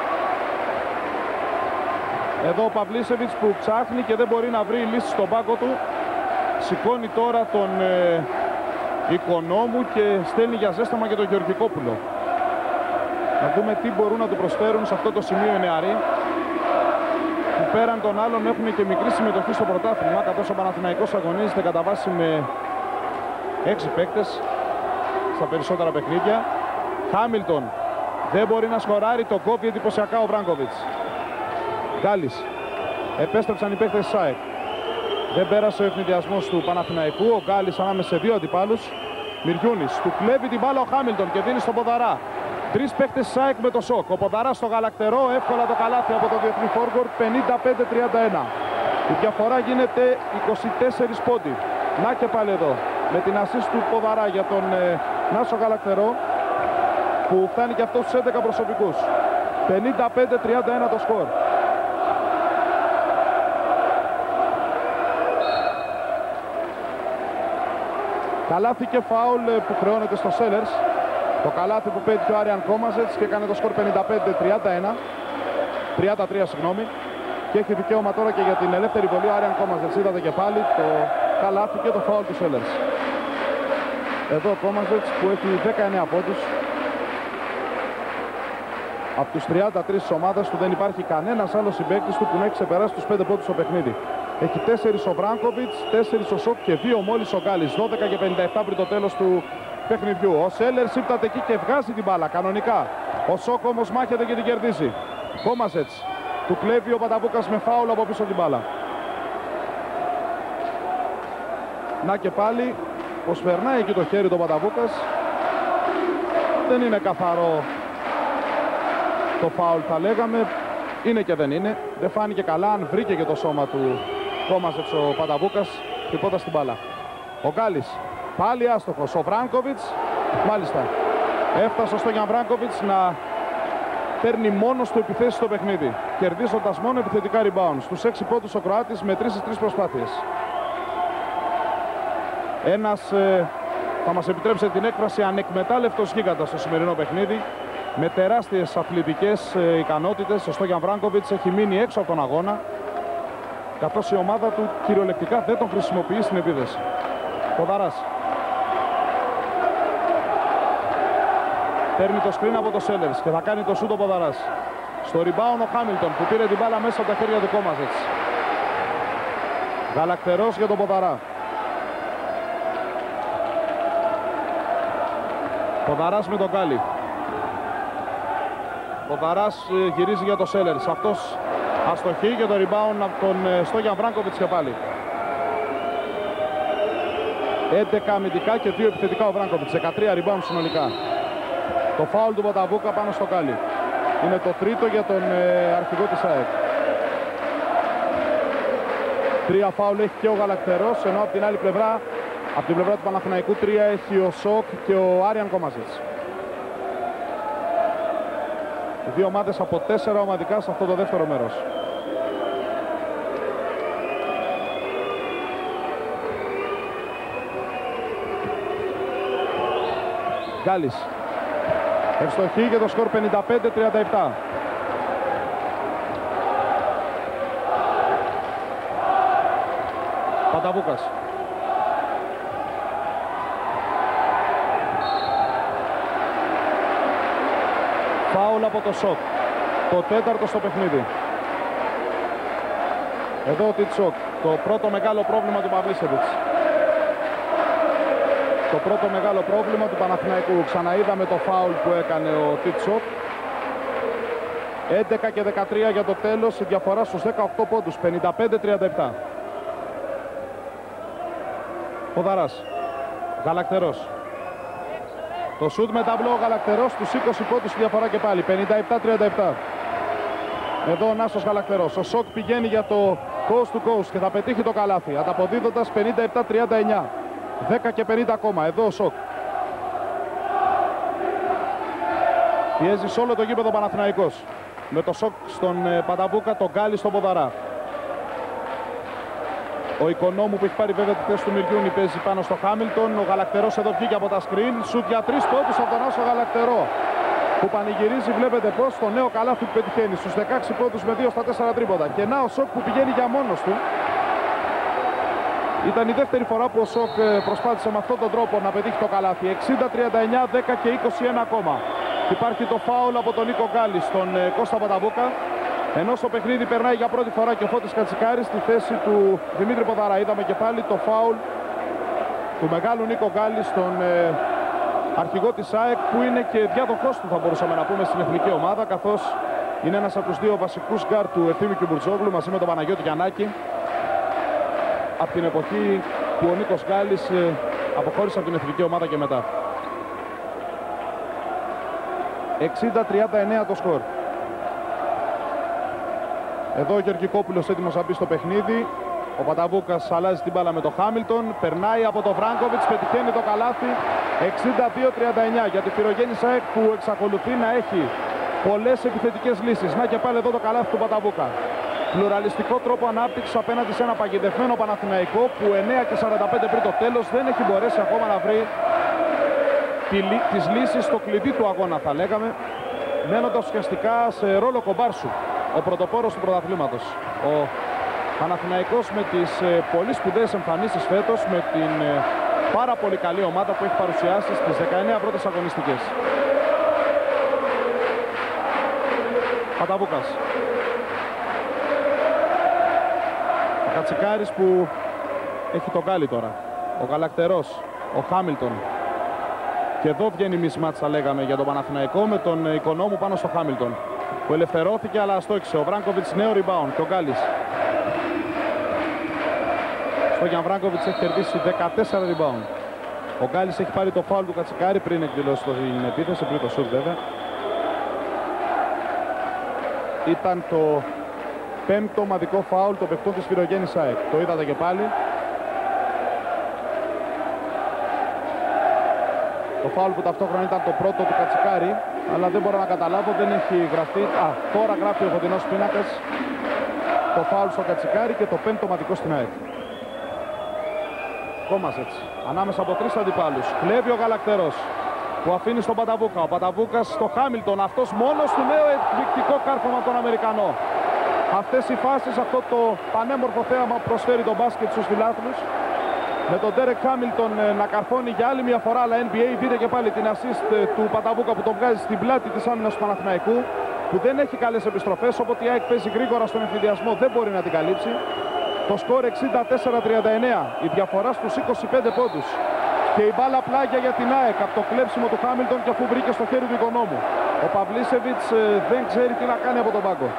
Εδώ ο Παυλίσεβιτς που ψάχνει και δεν μπορεί να βρει λύση στον πάγκο του. Σηκώνει τώρα τον Οικονόμου και στέλνει για ζέσταμα και τον Γεωργικόπουλο. Να δούμε τι μπορούν να του προσφέρουν σε αυτό το σημείο οι νεαροί, που πέραν των άλλων έχουν και μικρή συμμετοχή στο πρωτάθλημα, καθώς ο Παναθηναϊκός αγωνίζεται κατά βάση με 6 παίκτες στα περισσότερα παιχνίδια. Χάμιλτον δεν μπορεί να σκοράρει, το κόβει εντυπωσιακά ο Βράγκοβιτς. Γκάλης. Επέστρεψαν οι παίκτες της ΑΕΚ. Δεν πέρασε ο ευνηδιασμός του Παναθηναϊκού. Ο Γκάλης ανάμεσα σε δύο αντιπάλους. Μυριούνης. Του κλέβει την μπάλα ο Χάμιλτον και δίνει στον Ποδαρά. 3 παίκτες της ΑΕΚ με το σοκ. Ο Ποδαράς στο γαλακτερό. Εύκολα το καλάθι από το διεθνή φόργκορ. 55-31. Η διαφορά γίνεται 24 πόντι. Να και πάλι εδώ. Με την ασίστ του Ποδαρά για τον Νάσο Γαλακτερό, που φτάνει και αυτό στους 11 προσωπικούς. 55-31 το σκορ. Καλάθι και φάουλ που χρεώνεται στο Σέλερς. Το καλάθι που πέτυχε ο Άριαν Κόμαζετς και έκανε το σκορ 55-31. 33 συγγνώμη. Και έχει δικαίωμα τώρα και για την ελεύθερη βολή ο Άριαν Κόμαζετς. Είδατε και πάλι το καλάθι και το φάουλ του Σέλερς. Εδώ ο Κόμαζετς που έχει 19 πόντους. Από τους 33 της ομάδας του δεν υπάρχει κανένας άλλος συμπαίκτης του που να έχει ξεπεράσει τους 5 πόντους στο παιχνίδι. Έχει 4 ο Βράγκοβιτς, 4 ο Σοκ και 2 μόλις ο Γκάλης. 12 και 57 πριν το τέλος του παιχνιδιού. Ο Σέλερς ύπταται εκεί και βγάζει την μπάλα κανονικά. Ο Σοκ όμως μάχεται και την κερδίζει. Κόμαζετς. Του κλέβει ο Παταβούκας με φάουλ από πίσω την μπάλα. Να και πάλι πως περνάει εκεί το χέρι του Παταβούκας. Δεν είναι καθαρό το φάουλ, θα λέγαμε. Είναι και δεν είναι. Δεν φάνηκε καλά αν βρήκε και το σώμα του Κόμαζετς ο Παταβούκας χτυπώντας στην μπάλα. Ο Γκάλης πάλι άστοχος. Ο Βράγκοβιτς μάλιστα Έφτασε στο Γιανβράνκοβιτς να παίρνει μόνος του επιθέσεις στο παιχνίδι, κερδίζοντας μόνο επιθετικά rebound. Στους 6 πόντους ο Κροάτης με 3 στις 3 προσπάθειες. Ένας, θα μας επιτρέψει την έκφραση, ανεκμετάλλευτος γίγαντας στο σημερινό παιχνίδι, με τεράστιες αθλητικές ικανότητες. Ο Στόγιαν Βράνκοβιτς έχει μείνει έξω από τον αγώνα, καθώς η ομάδα του κυριολεκτικά δεν τον χρησιμοποιεί στην επίδεση. Ποδαράς. Παίρνει το screen από το Sellers και θα κάνει το σούτ ο Ποδαράς. Στο rebound ο Χάμιλτον που πήρε την μπάλα μέσα από τα χέρια του Κόμαζετς. Γαλακτερός για τον Ποδαρά. Ποδαράς με τον Γκάλι. Ποδαράς γυρίζει για το Sellers. Αυτός αστοχή για το rebound από τον Στόγιαν Βράνκοβιτς και πάλι. 11 αμυντικά και 2 επιθετικά ο Βράνκοβιτς. 13 rebound συνολικά. Το φάουλ του Παταβούκα πάνω στο Γκάλι. Είναι το τρίτο για τον αρχηγό της ΑΕΚ. 3 φάουλ έχει και ο Γαλακτερός, ενώ από την άλλη πλευρά, από την πλευρά του Παναθηναϊκού, 3 έχει ο Σοκ και ο Άριαν Κόμαζετς. Οι δύο ομάδες από 4 ομαδικά σε αυτό το δεύτερο μέρος. Γκάλης. Ευστοχή για το σκορ 55-37. Παταβούκας. Φάουλ από το Σοκ. Το τέταρτο στο παιχνίδι. Εδώ ο Τιτσόκ. Το πρώτο μεγάλο πρόβλημα του Παυλίσεβιτς. Το πρώτο μεγάλο πρόβλημα του Παναθηναϊκού. Ξαναείδαμε το φάουλ που έκανε ο Τιτσόκ. 11 και 13 για το τέλος. Η διαφορά στους 18 πόντους. 55-37. Ποδαράς. Γαλακτερός. Το σούτ με ταμπλό Γαλακτερός στους 20 πόντους, η διαφορά και πάλι. 57-37. Εδώ ο Νάσος Γαλακτερός. Ο Σοκ πηγαίνει για το coast to coast και θα πετύχει το καλάθι, ανταποδίδοντας 57-39. 10 και 50 ακόμα. Εδώ ο Σοκ. Πιέζει σε όλο το γήπεδο Παναθηναϊκός. Με το Σοκ στον Παταβούκα, τον Γκάλι στον Ποδαρά. Ο Οικονόμου που έχει πάρει βέβαια τη θέση του Μυριούνι παίζει πάνω στο Χάμιλτον. Ο Γαλακτερός εδώ βγήκε από τα σκριν. Σουτ για 3 πόντους από τον Άσο Γαλακτερό, που πανηγυρίζει, βλέπετε πως, το νέο καλάθι που πετυχαίνει στους 16 πόντους με 2 στα 4 τρίποτα. Και να ο Σοκ που πηγαίνει για μόνος του. Ήταν η δεύτερη φορά που ο Σοκ προσπάθησε με αυτόν τον τρόπο να πετύχει το καλάθι. 60-39, 10 και 21 ακόμα. Υπάρχει το φάουλ από τον Νίκο Γκάλι στον Κώστα Παταβούκα. Ενώ στο παιχνίδι περνάει για πρώτη φορά και ο Φώτης Κατσικάρης στη θέση του Δημήτρη Ποδαρά. Είδαμε και πάλι το φάουλ του μεγάλου Νίκο Γκάλι στον αρχηγό της ΑΕΚ, που είναι και διάδοχός του, θα μπορούσαμε να πούμε, στην εθνική ομάδα, καθώς είναι ένας από τους δύο βασικούς γκάρ του Ευθύμη Κιμπουρτζόγλου μαζί με τον Παναγιώτη Γιαννάκη, από την εποχή που ο Νίκος Γκάλης αποχώρησε από την εθνική ομάδα και μετά. 60-39 το σκορ. Εδώ ο Γεωργικόπουλος έτοιμος να μπει στο παιχνίδι. Ο Παταβούκας αλλάζει την μπάλα με τον Χάμιλτον. Περνάει από τον Βράνκοβιτς, πετυχαίνει το καλάθι. 62-39 για τη Φυρογέννη ΑΕΚ, που εξακολουθεί να έχει πολλές επιθετικές λύσεις. Να και πάλι εδώ το καλάθι του Παταβούκα. Πλουραλιστικό τρόπο ανάπτυξης απέναντι σε ένα παγιδευμένο Παναθηναϊκό που 9 και 45 πριν το τέλος δεν έχει μπορέσει ακόμα να βρει τις λύσεις στο κλειδί του αγώνα, θα λέγαμε, μένοντας ουσιαστικά σε ρόλο κομπάρσου ο πρωτοπόρος του πρωταθλήματος. Ο Παναθηναϊκός με τις πολύ σπουδαίες εμφανίσεις φέτος, με την πάρα πολύ καλή ομάδα που έχει παρουσιάσει στις 19 πρώτες αγωνιστικές. Παταβούκας. Ο Κατσικάρης που έχει τον Γκάλι τώρα. Ο Γαλακτερός. Ο Χάμιλτον. Και εδώ βγαίνει μισμάτς, θα λέγαμε, για τον Παναθηναϊκό, με τον Οικονόμου πάνω στο Χάμιλτον, που ελευθερώθηκε αλλά αστόχησε. Ο Βράνκοβιτς νέο rebound και ο Γκάλης. Στο Γιαν Βράνκοβιτς έχει κερδίσει 14 rebound. Ο Γκάλης έχει πάρει το φάουλ του Κατσικάρη πριν εκδηλώσει την επίθεση, πριν το σουτ βέβαια. Ήταν το 5ο ομαδικό φάουλ των παιχτών της Φυρογέννης ΑΕΚ. Το είδατε και πάλι. Το φάουλ που ταυτόχρονα ήταν το πρώτο του Κατσικάρη, αλλά δεν μπορώ να καταλάβω, δεν έχει γραφτεί. Τώρα γράφει ο φωτεινός πίνακας το φάουλ στο Κατσικάρη και το πέμπτο ματικό στην ΑΕΚ. Κόμαζετς ανάμεσα από τρεις αντιπάλους. Κλέβει ο Γαλακτερός που αφήνει στον Πανταβούκα. Ο Πανταβούκας στο Χάμιλτον. Αυτός μόνος του, νέο εκπληκτικό κάρφωμα από τον Αμερικανό. Αυτές οι φάσεις, αυτό το πανέμορφο θέαμα που προσφέρει το μπάσκετ στους φιλάθλους. Με τον Ντέρεκ Χάμιλτον να καρφώνει για άλλη μια φορά, αλλά NBA. Δείτε και πάλι την assist του Πανταβούκα που τον βγάζει στην πλάτη της άμυνας του Παναθηναϊκού, που δεν έχει καλές επιστροφές, οπότε η ΑΕΚ παίζει γρήγορα στον ευθυδιασμό, δεν μπορεί να την καλύψει. Το σκορ 64-39, η διαφορά στους 25 πόντους. Και η μπάλα πλάγια για την ΑΕΚ από το κλέψιμο του Χάμιλτον και αφού βρήκε στο χέρι του οικονόμου. Ο Παυλίσεβιτς δεν ξέρει τι να κάνει από τον πάγκο.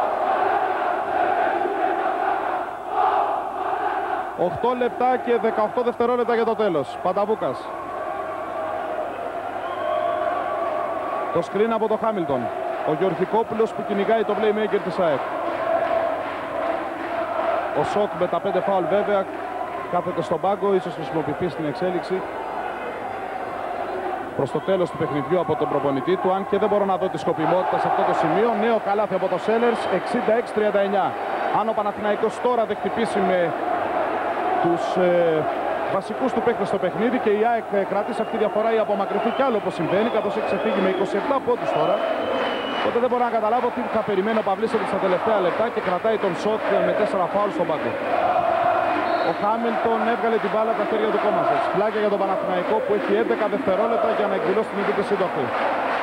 8 λεπτά και 18 δευτερόλεπτα για το τέλος. Πανταβούκας. Το screen από το Χάμιλτον. Ο Γεωργικόπουλος που κυνηγάει το playmaker της ΑΕΚ. Ο Σοκ με τα 5 φάουλ βέβαια κάθεται στον πάγκο, ίσως χρησιμοποιηθεί στην εξέλιξη προς το τέλος του παιχνιδιού από τον προπονητή του, αν και δεν μπορώ να δω τη σκοπιμότητα σε αυτό το σημείο. Νέο καλάθι από το Sellers, 66-39. Αν ο Παναθηναϊκός τώρα δεν χτυπήσει με τους βασικούς του παίκτες στο παιχνίδι και η ΑΕΚ κρατήσει αυτή τη διαφορά ή απομακρυνθεί κι άλλο όπως συμβαίνει, καθώς έχει ξεφύγει με 27 πόντους τώρα, τότε δεν μπορώ να καταλάβω τι θα περιμένει ο Παυλίσεβιτς στα τελευταία λεπτά και κρατάει τον Σοκ με 4 φάουλ στον πάγκο. Ο Χάμιλτον έβγαλε την μπάλα από τα χέρια του Κόμαζετς. Πλάγια για τον Παναθηναϊκό που έχει 11 δευτερόλεπτα για να εκδηλώσει την επίθεσή του αυτή.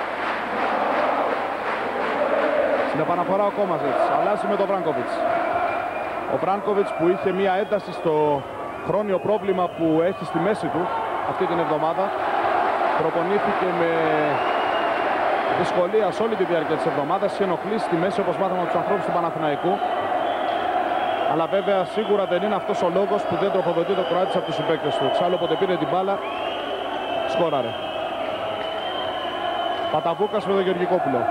Στην επαναφορά ο Κόμαζετς αλλάζει με τον Βράνκοβιτς. Ο Βράνκοβιτς που είχε μία ένταση στο χρόνιο πρόβλημα που έχει στη μέση του αυτή την εβδομάδα, προπονήθηκε με δυσκολία σε όλη τη διάρκεια της εβδομάδας, είχε ενοχλήσει στη μέση όπως μάθαμε από τους ανθρώπους του Παναθηναϊκού. Αλλά βέβαια σίγουρα δεν είναι αυτός ο λόγος που δεν τροφοδοτεί το Κροάτης από τους συμπαίκτες του. Εξάλλου όποτε πήρε την μπάλα, σκόραρε. Παταβούκας με τον Γεωργικόπουλο.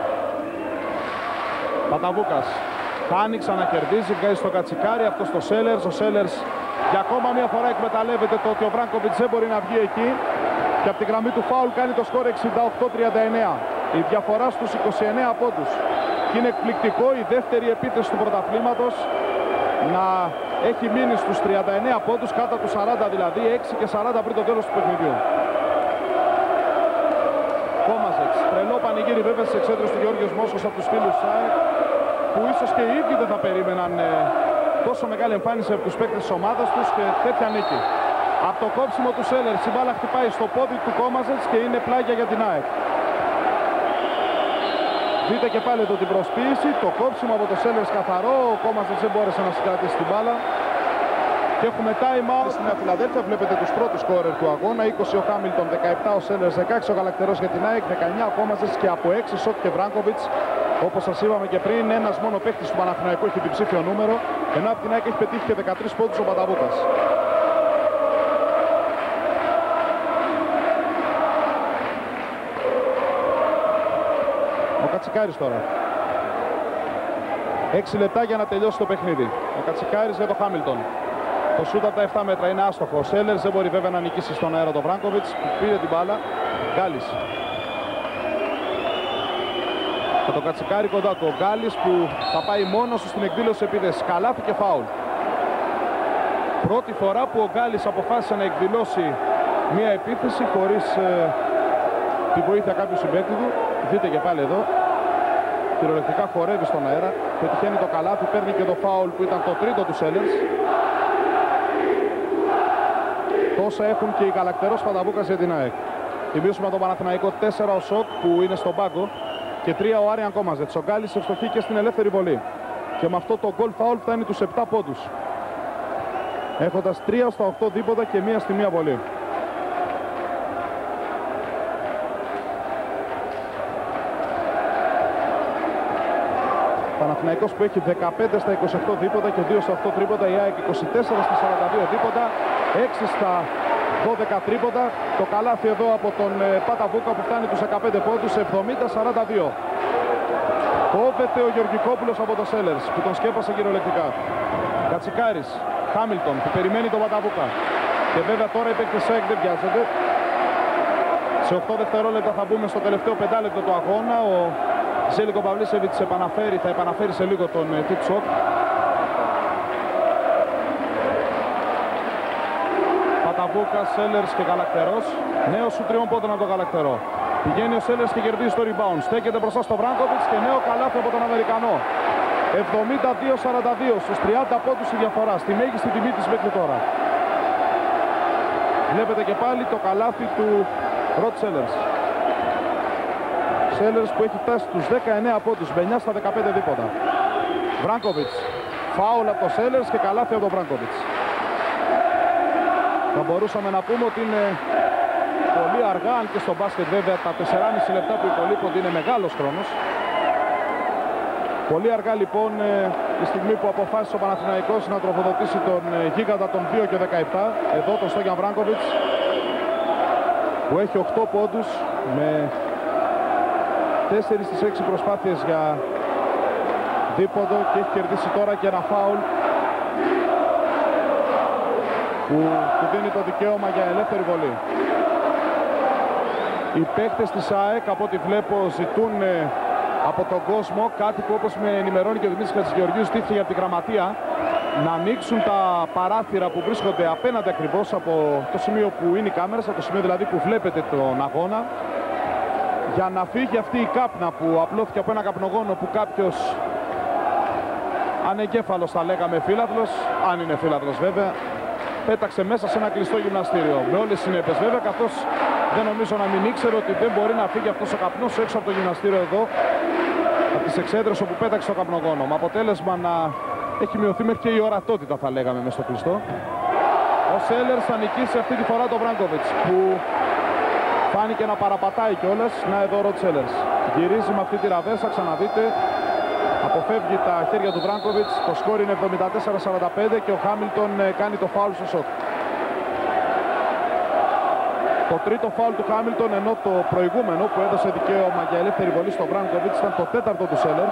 Παταβούκας χάνει, ξανακερδίζει, βγάζει στο Κατσικάρι, αυτό στο Sellers. Ο Sellers για ακόμα μια φορά εκμεταλλεύεται το ότι ο Βράνκοβιτς δεν μπορεί να βγει εκεί και από τη γραμμή του φάουλ κάνει το σκορ 68-39. Η διαφορά στους 29 πόντους. Και είναι εκπληκτικό η δεύτερη επίθεση του πρωταθλήματος να έχει μείνει στους 39 πόντους, κάτω από τους 40 δηλαδή, 6 και 40 πριν το τέλος του παιχνιδιού. Κόμαζετς, τρελό πανηγύρι βέβαια στις εξέδρες του Γεώργιος Μόσχος από τους φίλους ΣΑΕΚ, που ίσως και οι ίδιοι δεν θα περίμεναν τόσο μεγάλη εμφάνιση από τους παίκτες της ομάδας τους και τέτοια νίκη. Από το κόψιμο του Sellers η μπάλα χτυπάει στο πόδι του Κόμαζετς και είναι πλάγια για την ΑΕΚ. Δείτε και πάλι την προσποίηση, το κόψιμο από το Sellers καθαρό, ο Κόμαζετς δεν μπόρεσε να συγκρατήσει την μπάλα. Και έχουμε time out στη Νέα Φιλαδέλφια, βλέπετε τους πρώτους σκόρερ του αγώνα, 20 ο Χάμιλτον, 17 ο Sellers, 16 ο Γαλακτερός για την ΑΕΚ, 19 ο Κόμαζετς και από 6 Σοκ και Βράνκοβιτς. Όπως σας είπαμε και πριν, ένας μόνο παίκτης του Παναθηναϊκού έχει διψήφιο νούμερο, ενώ από την ΑΕΚ έχει πετύχει και 13 πόντους ο Παταβούκας. Ο Κατσικάρης τώρα. 6 λεπτά για να τελειώσει το παιχνίδι. Ο Κατσικάρης για το Χάμιλτον. Το σούτ από τα 7 μέτρα είναι άστοχο. Ο Sellers δεν μπορεί βέβαια να νικήσει στον αέρα τον Βράνκοβιτς που πήρε την μπάλα. Γκάλης. Και το Κατσικάρη κοντά του. Ο Γκάλης που θα πάει μόνος του στην εκδήλωση επίθεσης. Καλάθι και φάουλ. Πρώτη φορά που ο Γκάλης αποφάσισε να εκδηλώσει μια επίθεση χωρίς τη βοήθεια κάποιου συμπαίκτη του. Δείτε και πάλι εδώ. Κυριολεκτικά χορεύει στον αέρα. Πετυχαίνει το καλάθι, παίρνει και το φάουλ που ήταν το τρίτο του Sellers. Τόσα έχουν και οι Γαλακτερός Παταβούκας για την ΑΕΚ. Θυμίσουμε τον Παναθηναϊκό 4 ο Σοκ που είναι στον πάγκο και 3 ο Άριαν Κόμαζετς. Ο Γκάλης ευστοχεί και στην ελεύθερη βολή. Και με αυτό το γκολ φάουλ φτάνει τους 7 πόντους. Έχοντας 3 στα 8 δίποτα και 1 στη μία βολή. Παναθηναϊκός που έχει 15 στα 28 δίποτα και 2 στα 8 τρίποτα. Η ΑΕΚ 24 στα 42 δίποτα, 6 στα 12 τρίποτα. Το καλάθι εδώ από τον Παταβούκα που φτάνει τους 15 πόντους, 70-42. Κόβεται ο Γεωργικόπουλος από το Sellers που τον σκέπασε κυριολεκτικά. Κατσικάρης, Χάμιλτον που περιμένει τον Παταβούκα. Και βέβαια τώρα οι παίκτες ΑΕΚ δεν βιάζονται. Σε 8 δευτερόλεπτα θα μπούμε στο τελευταίο 5 λεπτό του αγώνα. Ο Ζέλικο Παυλίσεβιτς θα επαναφέρει σε λίγο τον tip shot. Παταβούκας, Sellers και Γαλακτερός. Νέο σου 3 πόντων από τον Γαλακτερό. Πηγαίνει ο Sellers και κερδίζει το rebound. Στέκεται μπροστά στο Βράγκοβιτς και νέο καλάθι από τον Αμερικανό. 72-42 στους 30 πόντους η διαφορά. Στη μέγιστη τιμή της μέχρι τώρα. Βλέπετε και πάλι το καλάθι του Ροτ Sellers. Sellers που έχει φτάσει στους 19 πόντους με 9 στα 15 δίποτα. Βράγκοβιτς. Φάουλ από το Sellers και καλάθι από τον Βράγκοβιτς. Θα μπορούσαμε να πούμε ότι είναι πολύ αργά, αν και στο μπάσκετ βέβαια τα 4,5 λεπτά που υπολείπονται είναι μεγάλος χρόνος. Πολύ αργά λοιπόν τη στιγμή που αποφάσισε ο Παναθηναϊκός να τροφοδοτήσει τον γίγαντα των 2 και 17, εδώ τον Στόγιαν Βράγκοβιτς, που έχει 8 πόντους με 4 στις 6 προσπάθειες για δίποντο και έχει κερδίσει τώρα και ένα φάουλ που του δίνει το δικαίωμα για ελεύθερη βολή. Οι παίκτες της ΑΕΚ, από ό,τι βλέπω, ζητούν από τον κόσμο κάτι που, όπως με ενημερώνει και ο Δημήτρης Χατζηγεωργίου, ζητήθηκε για την γραμματεία, να ανοίξουν τα παράθυρα που βρίσκονται απέναντι ακριβώς από το σημείο που είναι οι κάμερες, από το σημείο δηλαδή που βλέπετε τον αγώνα, για να φύγει αυτή η κάπνα που απλώθηκε από ένα καπνογόνο που κάποιος ανεγκέφαλος, θα λέγαμε φύλαθλος, αν είναι φύλαθλος βέβαια, πέταξε μέσα σε ένα κλειστό γυμναστήριο. Με όλες τις συνέπειες βέβαια, καθώς δεν νομίζω να μην ήξερε ότι δεν μπορεί να φύγει αυτός ο καπνός έξω από το γυμναστήριο εδώ, από τις εξέδρες όπου πέταξε το καπνογόνο. Με αποτέλεσμα να έχει μειωθεί μέχρι και η ορατότητα, θα λέγαμε, μέσα στο κλειστό. Ο Sellers θα νικήσει αυτή τη φορά τον Βράγκοβιτς, που φάνηκε να παραπατάει κιόλας. Να εδώ ο Ροτ Sellers γυρίζει με αυτή τη ραβέσα, ξαναδείτε. Αποφεύγει τα χέρια του Βράγκοβιτς. Το σκόρ είναι 74-45 και ο Χάμιλτον κάνει το φάουλ στο σότ. Το τρίτο φάουλ του Χάμιλτον, ενώ το προηγούμενο που έδωσε δικαίωμα για ελεύθερη βολή στο Βράγκοβιτς ήταν το τέταρτο του Sellers.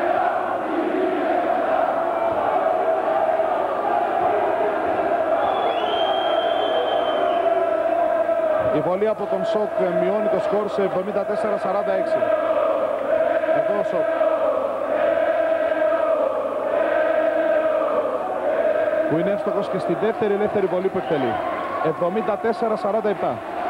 Η βολή από τον Σοκ μειώνει το σκορ σε 74-46. Εδώ ο Σοκ, που είναι εύστοχος και στη δεύτερη ελεύθερη βολή που εκτελεί. 74-47.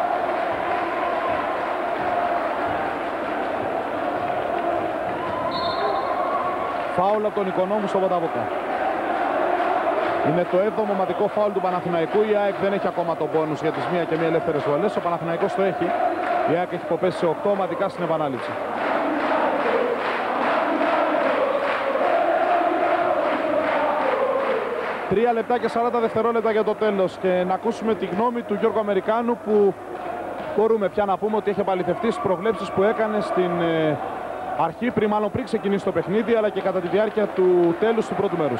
Φάουλ από τον Οικονόμου στον Παταβούκα. Είναι το 7ο ομαδικό φάουλ του Παναθηναϊκού. Η ΑΕΚ δεν έχει ακόμα τον πόνους για τις μία και μία ελεύθερες βολές. Ο Παναθηναϊκός το έχει. Η ΑΕΚ έχει υποπέσει σε 8 ομαδικά στην επανάληψη. Τρία λεπτά και 40 δευτερόλεπτα για το τέλος και να ακούσουμε τη γνώμη του Γιώργου Αμερικάνου, που μπορούμε πια να πούμε ότι έχει επαληθευτεί στις προβλέψεις που έκανε στην αρχή, μάλλον πριν ξεκινήσει το παιχνίδι, αλλά και κατά τη διάρκεια του τέλους του πρώτου μέρους.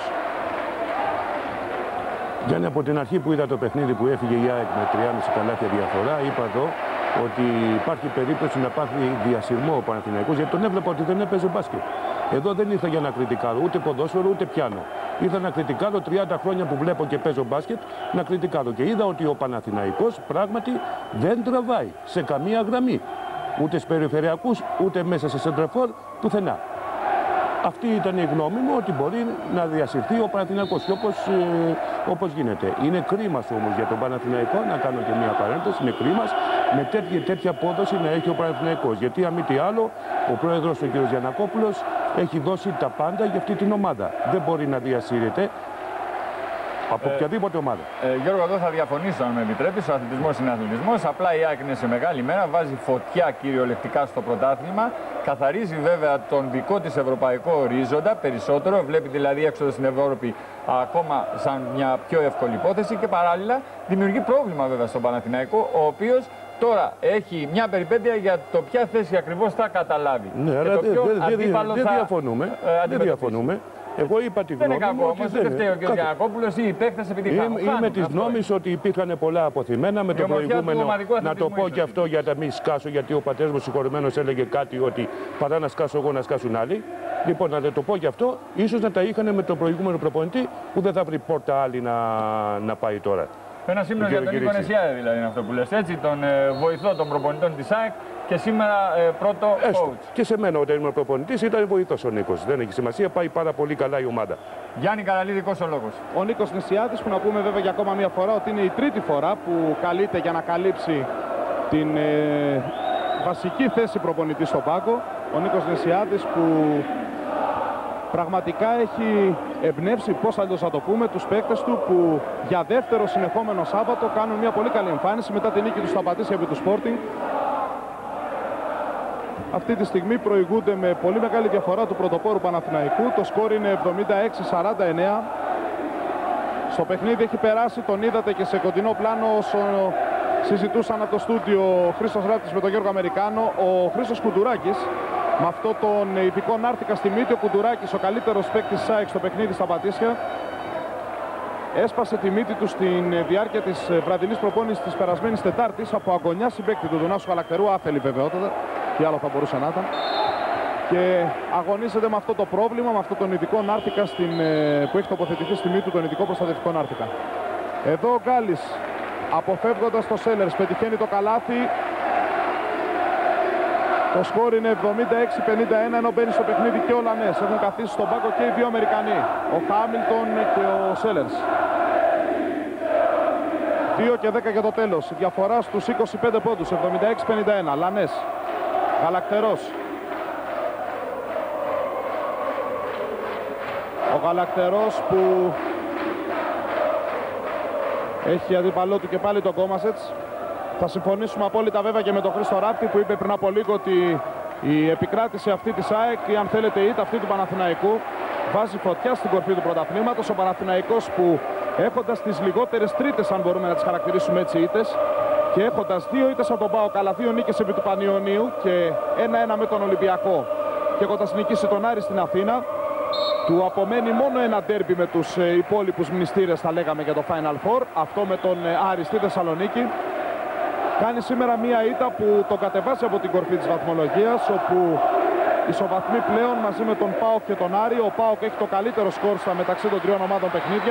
Γιάννη, από την αρχή που είδα το παιχνίδι που έφυγε η ΑΕΚ με 3,5 καλάθια διαφορά, είπα εδώ ότι υπάρχει περίπτωση να πάθει διασυρμό ο Παναθηναϊκός, γιατί τον έβλεπα ότι δεν έπαιζε μπάσκετ. Εδώ δεν ήρθα για να κριτικάρω ούτε ποδόσφαιρο ούτε πιάνο. Ήρθα να κριτικάρω 30 χρόνια που βλέπω και παίζω μπάσκετ, να κριτικάρω. Και είδα ότι ο Παναθηναϊκός πράγματι δεν τραβάει σε καμία γραμμή. Ούτε στους περιφερειακούς, ούτε μέσα σε σεντρεφόρ, πουθενά. Αυτή ήταν η γνώμη μου, ότι μπορεί να διασυρθεί ο Παναθηναϊκός και όπως γίνεται. Είναι κρίμα όμως για τον Παναθηναϊκό, να κάνω και μια παρένθεση, είναι κρίμα με τέτοια απόδοση να έχει ο Παναθηναϊκός. Γιατί αν μη τι άλλο, ο πρόεδρος ο κ. Γιαννακόπουλος έχει δώσει τα πάντα για αυτή την ομάδα. Δεν μπορεί να διασύρεται από οποιαδήποτε ομάδα. Γιώργο, εδώ θα διαφωνήσω, αν με επιτρέπεις. Ο αθλητισμός είναι αθλητισμός. Απλά η ΑΕΚ είναι σε μεγάλη μέρα. Βάζει φωτιά κυριολεκτικά στο πρωτάθλημα. Καθαρίζει βέβαια τον δικό της ευρωπαϊκό ορίζοντα περισσότερο. Βλέπει δηλαδή έξοδο στην Ευρώπη ακόμα σαν μια πιο εύκολη υπόθεση. Και παράλληλα δημιουργεί πρόβλημα βέβαια στον Παναθηναϊκό, ο οποίος τώρα έχει μια περιπέτεια για το ποια θέση ακριβώς θα καταλάβει. Ναι, αλλά δεν διαφωνούμε. Εγώ είπα τη γνώμη μου. Δεν είναι κακό όμως, δεν φταίει ο κ. Γιαννακόπουλος ή οι παίκτες επειδή είμαι της γνώμης ότι υπήρχαν πολλά αποθυμένα με το προηγούμενο. Να το πω και αυτό για να μην σκάσω, γιατί ο πατέρας μου συγχωρημένος έλεγε κάτι ότι παρά να σκάσω εγώ να σκάσουν άλλοι. Λοιπόν, να το πω και αυτό, ίσως να τα είχαν με το προηγούμενο προπονητή που δεν θα βρει πόρτα άλλη να πάει τώρα. Ένα σύμνος για τον Νίκο Νεσιάδη δηλαδή είναι αυτό που λες, έτσι, τον βοηθό των προπονητών της ΑΕΚ και σήμερα πρώτο coach. Και σε μένα όταν ήμουν προπονητής ήταν βοηθός ο Νίκος. Δεν έχει σημασία, πάει πάρα πολύ καλά η ομάδα. Γιάννη Καραλή, δικός ο λόγος. Ο Νίκος Νεσιάδης, που να πούμε βέβαια για ακόμα μια φορά ότι είναι η τρίτη φορά που καλείται για να καλύψει την βασική θέση προπονητή στον πάγκο. Ο Νίκος Νεσιάδης που πραγματικά έχει εμπνεύσει, πώς αλλιώς να το πούμε, τους παίκτες του που για δεύτερο συνεχόμενο Σάββατο κάνουν μια πολύ καλή εμφάνιση μετά την νίκη του στα Πατήσια επί του Sporting. Αυτή τη στιγμή προηγούνται με πολύ μεγάλη διαφορά του πρωτοπόρου Παναθηναϊκού. Το σκόρ είναι 76-49. Στο παιχνίδι έχει περάσει, τον είδατε και σε κοντινό πλάνο όσο συζητούσαν από το στούντιο ο Χρήστος Ράπτης με τον Γιώργο Αμερικάνο, ο Χρήστος Κουντουράκης. Με αυτό τον υπηκό νάρτικα στη μύτη, ο Κουντουράκης, ο καλύτερος παίκτης ΣΑΕΚ στο παιχνίδι στα Πατήσια, έσπασε τη μύτη του στην διάρκεια της βραδινής προπόνησης της περασμένης Τετάρτης από αγωνιά συμπαίκτη του Δουνάσου Γαλακτερού, άθελη βεβαιότητα, τι άλλο θα μπορούσε να ήταν. Και αγωνίζεται με αυτό το πρόβλημα, με αυτό τον ειδικό νάρτικα που έχει τοποθετηθεί στη μύτη του, τον ειδικό προστατευτικό νάρτικα. Εδώ ο Γκάλης, αποφεύγοντας το Σέλερς, πετυχαίνει το καλάθι. Το σκόρ είναι 76-51, ενώ μπαίνει στο παιχνίδι και ο Λανές. Έχουν καθίσει στον πάγκο και οι δύο Αμερικανοί, ο Χάμιλτον και ο Σέλερς. 2 και 10 για το τέλος. Η διαφορά στους 25 πόντους, 76-51. Λανές, Γαλακτερός. Ο Γαλακτερός που έχει αντίπαλό του και πάλι τον Κόμασετς. Θα συμφωνήσουμε απόλυτα βέβαια και με τον Χρήστο Ράπτη που είπε πριν από λίγο ότι η επικράτηση αυτή της ΑΕΚ, ή αν θέλετε ήττα αυτή του Παναθηναϊκού, βάζει φωτιά στην κορφή του πρωταθλήματος. Ο Παναθηναϊκός που έχοντας τις λιγότερες τρίτες, αν μπορούμε να τις χαρακτηρίσουμε έτσι, ήττες, και έχοντας 2 ήττες από τον ΠΑΟΚ, αλλά 2 νίκες επί του Πανιωνίου και 1-1 με τον Ολυμπιακό, και έχοντας νικήσει τον Άρη στην Αθήνα, του απομένει μόνο ένα ντέρμπι με τους υπόλοιπους μνηστήρες, θα λέγαμε, για το Final Four, αυτό με τον Άρη στη Θεσσαλονίκη. Κάνει σήμερα μία ήττα που το κατεβάζει από την κορφή της βαθμολογίας, όπου ισοβαθμεί πλέον μαζί με τον ΠΑΟΚ και τον Άρη. Ο ΠΑΟΚ έχει το καλύτερο σκορ στα μεταξύ των τριών ομάδων παιχνίδια.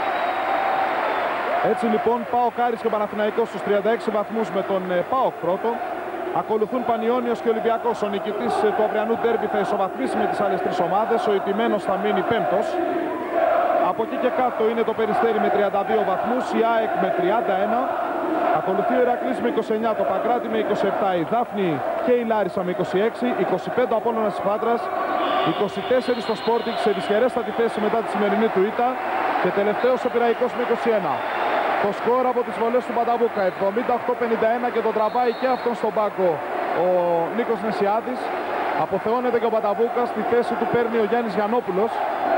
Έτσι λοιπόν, ΠΑΟΚ, Άρης και Παναθηναϊκός στους 36 βαθμούς με τον ΠΑΟΚ πρώτο. Ακολουθούν Πανιώνιος και Ολυμπιακός. Ο νικητής του αυριανού ντέρμπι θα ισοβαθμίσει με τις άλλες τρεις ομάδες. Ο ηττημένος θα μείνει πέμπτος. Από εκεί και κάτω είναι το Περιστέρι με 32 βαθμούς, η ΑΕΚ με 31. Ακολουθεί ο Ηρακλής με 29, το Παγκράτη με 27, η Δάφνη και η Λάρισα με 26, 25 ο Απόλλωνας της Φάντρας, 24 στο Sporting σε δυσχερέστατη θέση μετά τη σημερινή του ήττα και τελευταίος ο Πειραϊκός με 21. Το σκορ από τις βολές του Μπανταβούκα 78-51 και το τραβάει και αυτόν στον πάγκο ο Νίκος Νεσιάδης. Αποθεώνεται και ο Μπανταβούκα, στη θέση του παίρνει ο Γιάννης Γιαννόπουλος.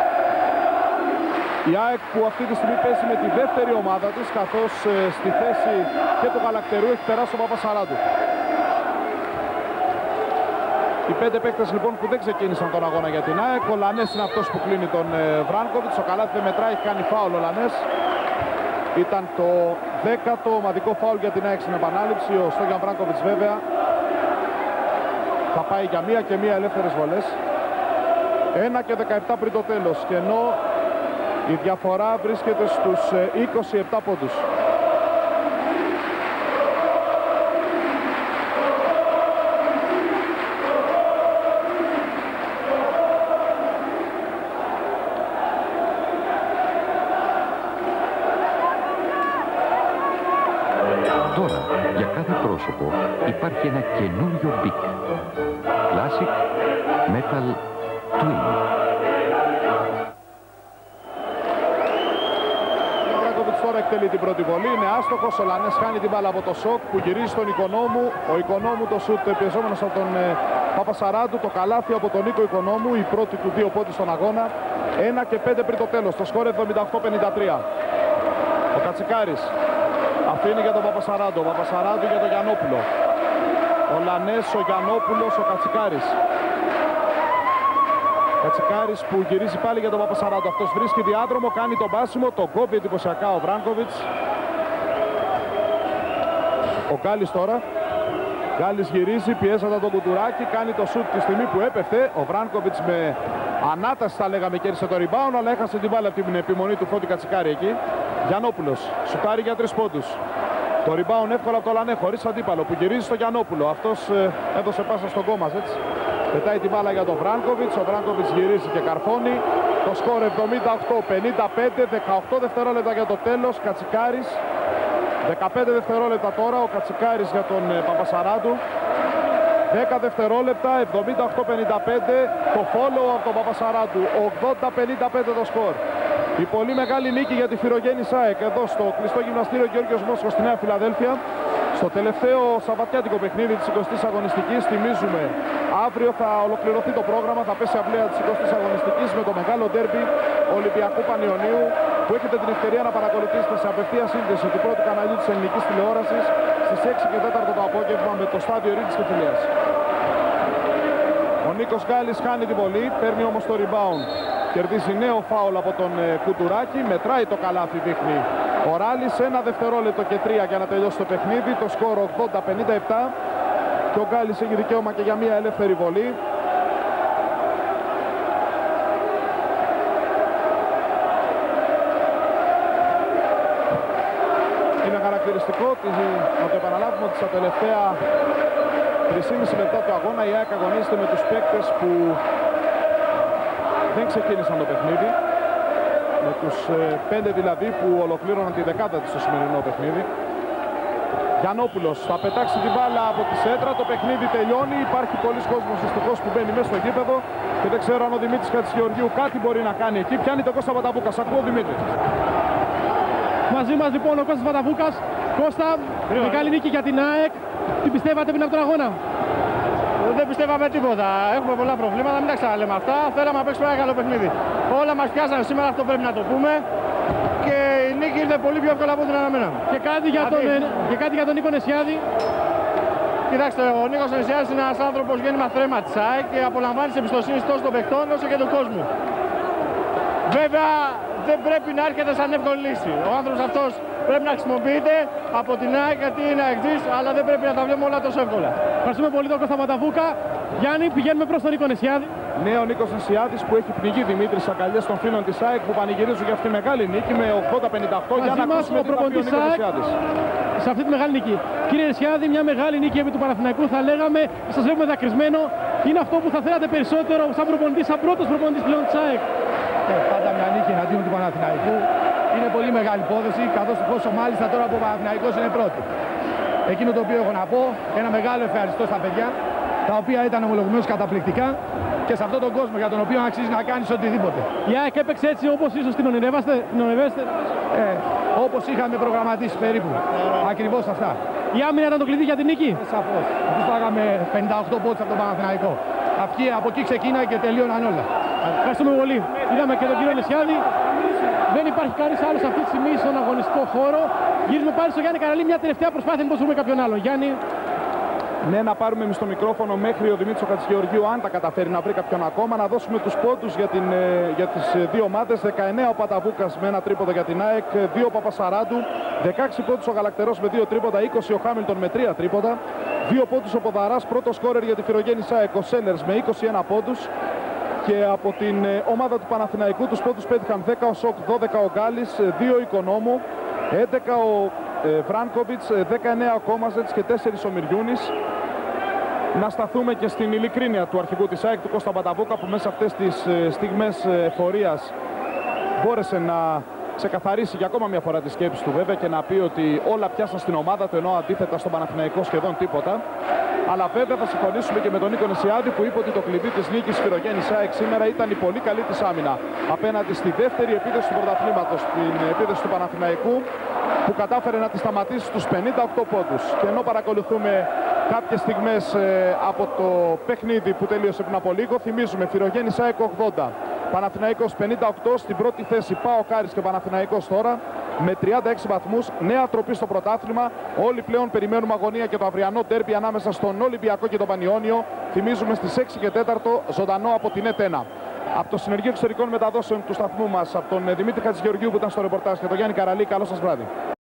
Η ΑΕΚ που αυτή τη στιγμή παίζει με τη δεύτερη ομάδα της, καθώς στη θέση και του Γαλακτερού έχει περάσει ο Παπασαράντου. Οι 5 παίκτες λοιπόν που δεν ξεκίνησαν τον αγώνα για την ΑΕΚ. Ο Λανές είναι αυτός που κλείνει τον Βράνκοβιτς. Ο Καλάθι δεν μετράει, έχει κάνει φάουλ ο Λανές. Ήταν το 10ο ομαδικό φάουλ για την ΑΕΚ στην επανάληψη. Ο Στόγιαν Βράνκοβιτς βέβαια θα πάει για μία και μία ελεύθερες βολές. 1 και 17 πριν το τέλος. Και ενώ η διαφορά βρίσκεται στους 27 πόντους. Τώρα, για κάθε πρόσωπο υπάρχει ένα καινούριο BIC. Classic Metal Twin. Τώρα εκτελεί την πρώτη βολή, είναι άστοχος. Ο Λανές χάνει την μπάλα από το σοκ που γυρίζει στον Οικονόμου. Ο Οικονόμου το σουτ πιεζόμενος από τον Παπασαράντου. Το καλάθι από τον Νίκο Οικονόμου, η πρώτη του 2 πόντους στον αγώνα. 1 και 5 πριν το τέλος. Το σκορ 78-53. Ο Κατσικάρης αφήνει για τον Παπασαράντου. Ο Παπασαράντου για τον Γιαννόπουλο. Ο Λανές, ο Γιαννόπουλος, ο Κατσικάρης. Κατσικάρης που γυρίζει πάλι για τον Παπασαράντο. Αυτός βρίσκει διάδρομο, κάνει τον πάσιμο, τον κόβει εντυπωσιακά ο Βράνκοβιτς. Ο Γκάλης τώρα. Γκάλης γυρίζει, πιέζοντα τον Κουντουράκη, κάνει το σουτ τη στιγμή που έπεφτε. Ο Βράνκοβιτς με ανάταση θα λέγαμε κέρδισε το rebound, αλλά έχασε την μπάλα από την επιμονή του Φώτη Κατσικάρη εκεί. Γιαννόπουλος σουτάρει για 3 πόντους. Το rebound εύκολα από το Λανέ, χωρίς αντίπαλο, που γυρίζει στο Γιαννόπουλο. Αυτός έδωσε πάσα στον Κόμαζετς. Πετάει την μπάλα για τον Βράνκοβιτς. Ο Βράνκοβιτς γυρίζει και καρφώνει. Το σκορ 78-55, 18 δευτερόλεπτα για το τέλος. Κατσικάρης. 15 δευτερόλεπτα τώρα ο Κατσικάρης για τον Παπασαράντου. 10 δευτερόλεπτα, 78-55. Το follow από τον Παπασαράντου. 80-55 το σκορ. Η πολύ μεγάλη νίκη για τη Φυρογένη ΣΑΕΚ εδώ στο κλειστό γυμναστήριο Γεώργιος Μόσχος στη Νέα Φιλαδέλφια. Στο τελευταίο σαββατιάτικο παιχνίδι της 20ης αγωνιστικής, θυμίζουμε, αύριο θα ολοκληρωθεί το πρόγραμμα, θα πέσει αυλαία της 20ης αγωνιστικής με το μεγάλο ντέρμπι Ολυμπιακού Πανιωνίου, που έχετε την ευκαιρία να παρακολουθήσετε σε απευθεία σύνδεση του πρώτου καναλιού της ελληνικής τηλεόρασης στις 6 και 4 το απόγευμα με το στάδιο Ρίτης και Φιλίας. Ο Νίκος Γκάλης χάνει την βολή, παίρνει όμως το rebound. Κερδίζει νέο φάουλ από τον Κουτουράκη, μετράει το καλάθι, δείχνει ο Ράλης. 1 δευτερόλεπτο και 3 για να τελειώσει το παιχνίδι. Το σκορ 80-57 και ο Γκάλης έχει δικαίωμα και για μια ελεύθερη βολή. Είναι χαρακτηριστικό να το επαναλάβουμε ότι στα τελευταία 3,5 λεπτά του αγώνα η ΑΕΚ αγωνίζεται με τους παίκτες που δεν ξεκίνησαν το παιχνίδι, με τους 5 δηλαδή που ολοκλήρωναν τη δεκάδα της στο σημερινό παιχνίδι. Γιαννόπουλος θα πετάξει την μπάλα από τη σέντρα, το παιχνίδι τελειώνει, υπάρχει πολλής κόσμος δυστυχώς που μπαίνει μέσα στο γήπεδο και δεν ξέρω αν ο Δημήτρης Χατζηγεωργίου κάτι μπορεί να κάνει εκεί. Πιάνει το Κώστα Βαταβούκας, ακούω Δημήτρη. Μαζί μας λοιπόν ο Κώστας Βαταβούκας. Κώστα, μεγάλη νίκη για την ΑΕΚ. Τι πιστεύατε πριν από τον αγώνα? Δεν πιστεύαμε τίποτα. Έχουμε πολλά προβλήματα, μην τα ξαναλέμε αυτά. Θέλαμε να παίξουμε ένα καλό παιχνίδι. Όλα μας πιάσανε σήμερα, αυτό πρέπει να το πούμε. Και η νίκη ήρθε πολύ πιο εύκολα από την αναμέναμε. Και κάτι για τον Νίκο Νεσιάδη. Κοιτάξτε, ο Νίκος Νεσιάδης είναι ένας άνθρωπος γέννημα θρέμα της ΑΕΚ και απολαμβάνει της εμπιστοσύνης τόσο των παιχτών όσο και του κόσμου. Βέβαια, δεν πρέπει να έρχεται σαν εύκολη λύση. Ο άνθρωπος αυτός πρέπει να χρησιμοποιείται από την ΑΕΚ γιατί είναι αεξής, αλλά δεν πρέπει να τα βλέπουμε όλα τόσο εύκολα. Ευχαριστούμε πολύ τον Κώστα Βαταβούκα. Γιάννη, πηγαίνουμε προς τον Νίκο Νεσιάδη. Ναι, ο Νίκος Νεσιάδης που έχει πνιγεί Δημήτρης αγκαλιές των φίλων της ΑΕΚ που πανηγυρίζουν για αυτή τη μεγάλη νίκη με 80-58. Για να ακούσουμε τι θα πει ο Νίκος Νεσιάδης. Σε αυτή τη μεγάλη νίκη. Κύριε Νεσιάδη, μια μεγάλη νίκη επί του Παναθηναϊκού θα λέγαμε. Σας βλέπουμε δακρυσμένο. Είναι αυτό που θα θέλατε περισσότερο σαν προπονητής, σαν πρώτος προπονητής πλέον της ΑΕΚ? Πάντα μια νίκη εναντίον του Παναθηναϊκού είναι πολύ μεγάλη υπόθεση, καθώς πόσο μάλιστα τώρα που ο Παναθηναϊκός είναι πρώτο. Εκείνο το οποίο έχω να πω, ένα μεγάλο ευχαριστώ στα παιδιά, τα οποία ήταν ομολογουμένως καταπληκτικά και σε αυτόν τον κόσμο για τον οποίο αξίζει να κάνεις οτιδήποτε. Η ΑΕΚ έπαιξε έτσι όπως ίσως την ονειρεύεστε? Όπως είχαμε προγραμματίσει περίπου. Ακριβώς αυτά. Η άμυνα ήταν το κλειδί για την νίκη? Σαφώς. Αφού φάγαμε 58 πόντους από τον Παναθηναϊκό. Από εκεί ξεκίναγε και τελείωναν όλα. Ευχαριστούμε πολύ. Είδαμε και τον κύριο Νεσιάδη. Δεν υπάρχει κανείς άλλος αυτή τη στιγμή στον αγωνιστικό χώρο. Γυρίζουμε πάλι στο Γιάννη Καραλή. Μια τελευταία προσπάθεια, μήπως βρούμε κάποιον άλλον. Γιάννη. Ναι, να πάρουμε εμείς το μικρόφωνο μέχρι ο Δημήτρης Χατζηγεωργίου, αν τα καταφέρει να βρει κάποιον ακόμα. Να δώσουμε τους πόντους για τις δύο ομάδες. 19 ο Παταβούκας με ένα τρίποδο για την ΑΕΚ, 2 ο Παπασαράντου, 16 πόντους ο Γαλακτερός με 2 τρίποδα, 20 ο Χάμιλτον με 3 τρίποδα, 2 πόντους ο Ποδαράς, πρώτο σκόρερ για τη Φυρογένη ΣΑΕΚ, ο Σέλερς με 21 πόντους. Και από την ομάδα του Παναθηναϊκού τους πόντους πέτυχαν 10 ο Σοκ, 12 ο Γκάλης, 2 ο Οικονόμου, 11 ο Βράνκοβιτς, 19 ο Κόμαζετς και 4 ο Μυριούνης. Να σταθούμε και στην ειλικρίνεια του αρχηγού της ΑΕΚ, του Κώστα Βαταβούκα, που μέσα αυτές τις στιγμές εφορίας μπόρεσε να ξεκαθαρίσει για ακόμα μια φορά τη σκέψη του βέβαια και να πει ότι όλα πιάσαν στην ομάδα του, ενώ αντίθετα στον Παναθηναϊκό σχεδόν τίποτα. Αλλά βέβαια θα συμφωνήσουμε και με τον Νίκο Νεσιάδη που είπε ότι το κλειδί της νίκης Φυρογένης ΑΕΚ σήμερα ήταν η πολύ καλή της άμυνα απέναντι στη δεύτερη επίθεση του πρωταθλήματος, την επίθεση του Παναθηναϊκού, που κατάφερε να τη σταματήσει στους 58 πόντους. Και ενώ παρακολουθούμε κάποιες στιγμές από το παιχνίδι που τελείωσε πριν από λίγο, θυμίζουμε Φυρογένης ΑΕΚ 80, Παναθηναϊκός 58, στην πρώτη θέση ΠΑΟΚ Άρης και Παναθηναϊκός τώρα με 36 βαθμούς, νέα τροπή στο πρωτάθλημα. Όλοι πλέον περιμένουμε αγωνία και το αυριανό ντέρμπι ανάμεσα στον Ολυμπιακό και τον Πανιόνιο. Θυμίζουμε στις 6 και 4 ζωντανό από την ΕΤΕΝΑ. Από το Συνεργείο Εξωτερικών Μεταδόσεων του σταθμού μας, από τον Δημήτρη Χατζηγεωργίου που ήταν στο ρεπορτάζ και τον Γιάννη Καραλή, καλό σας βράδυ.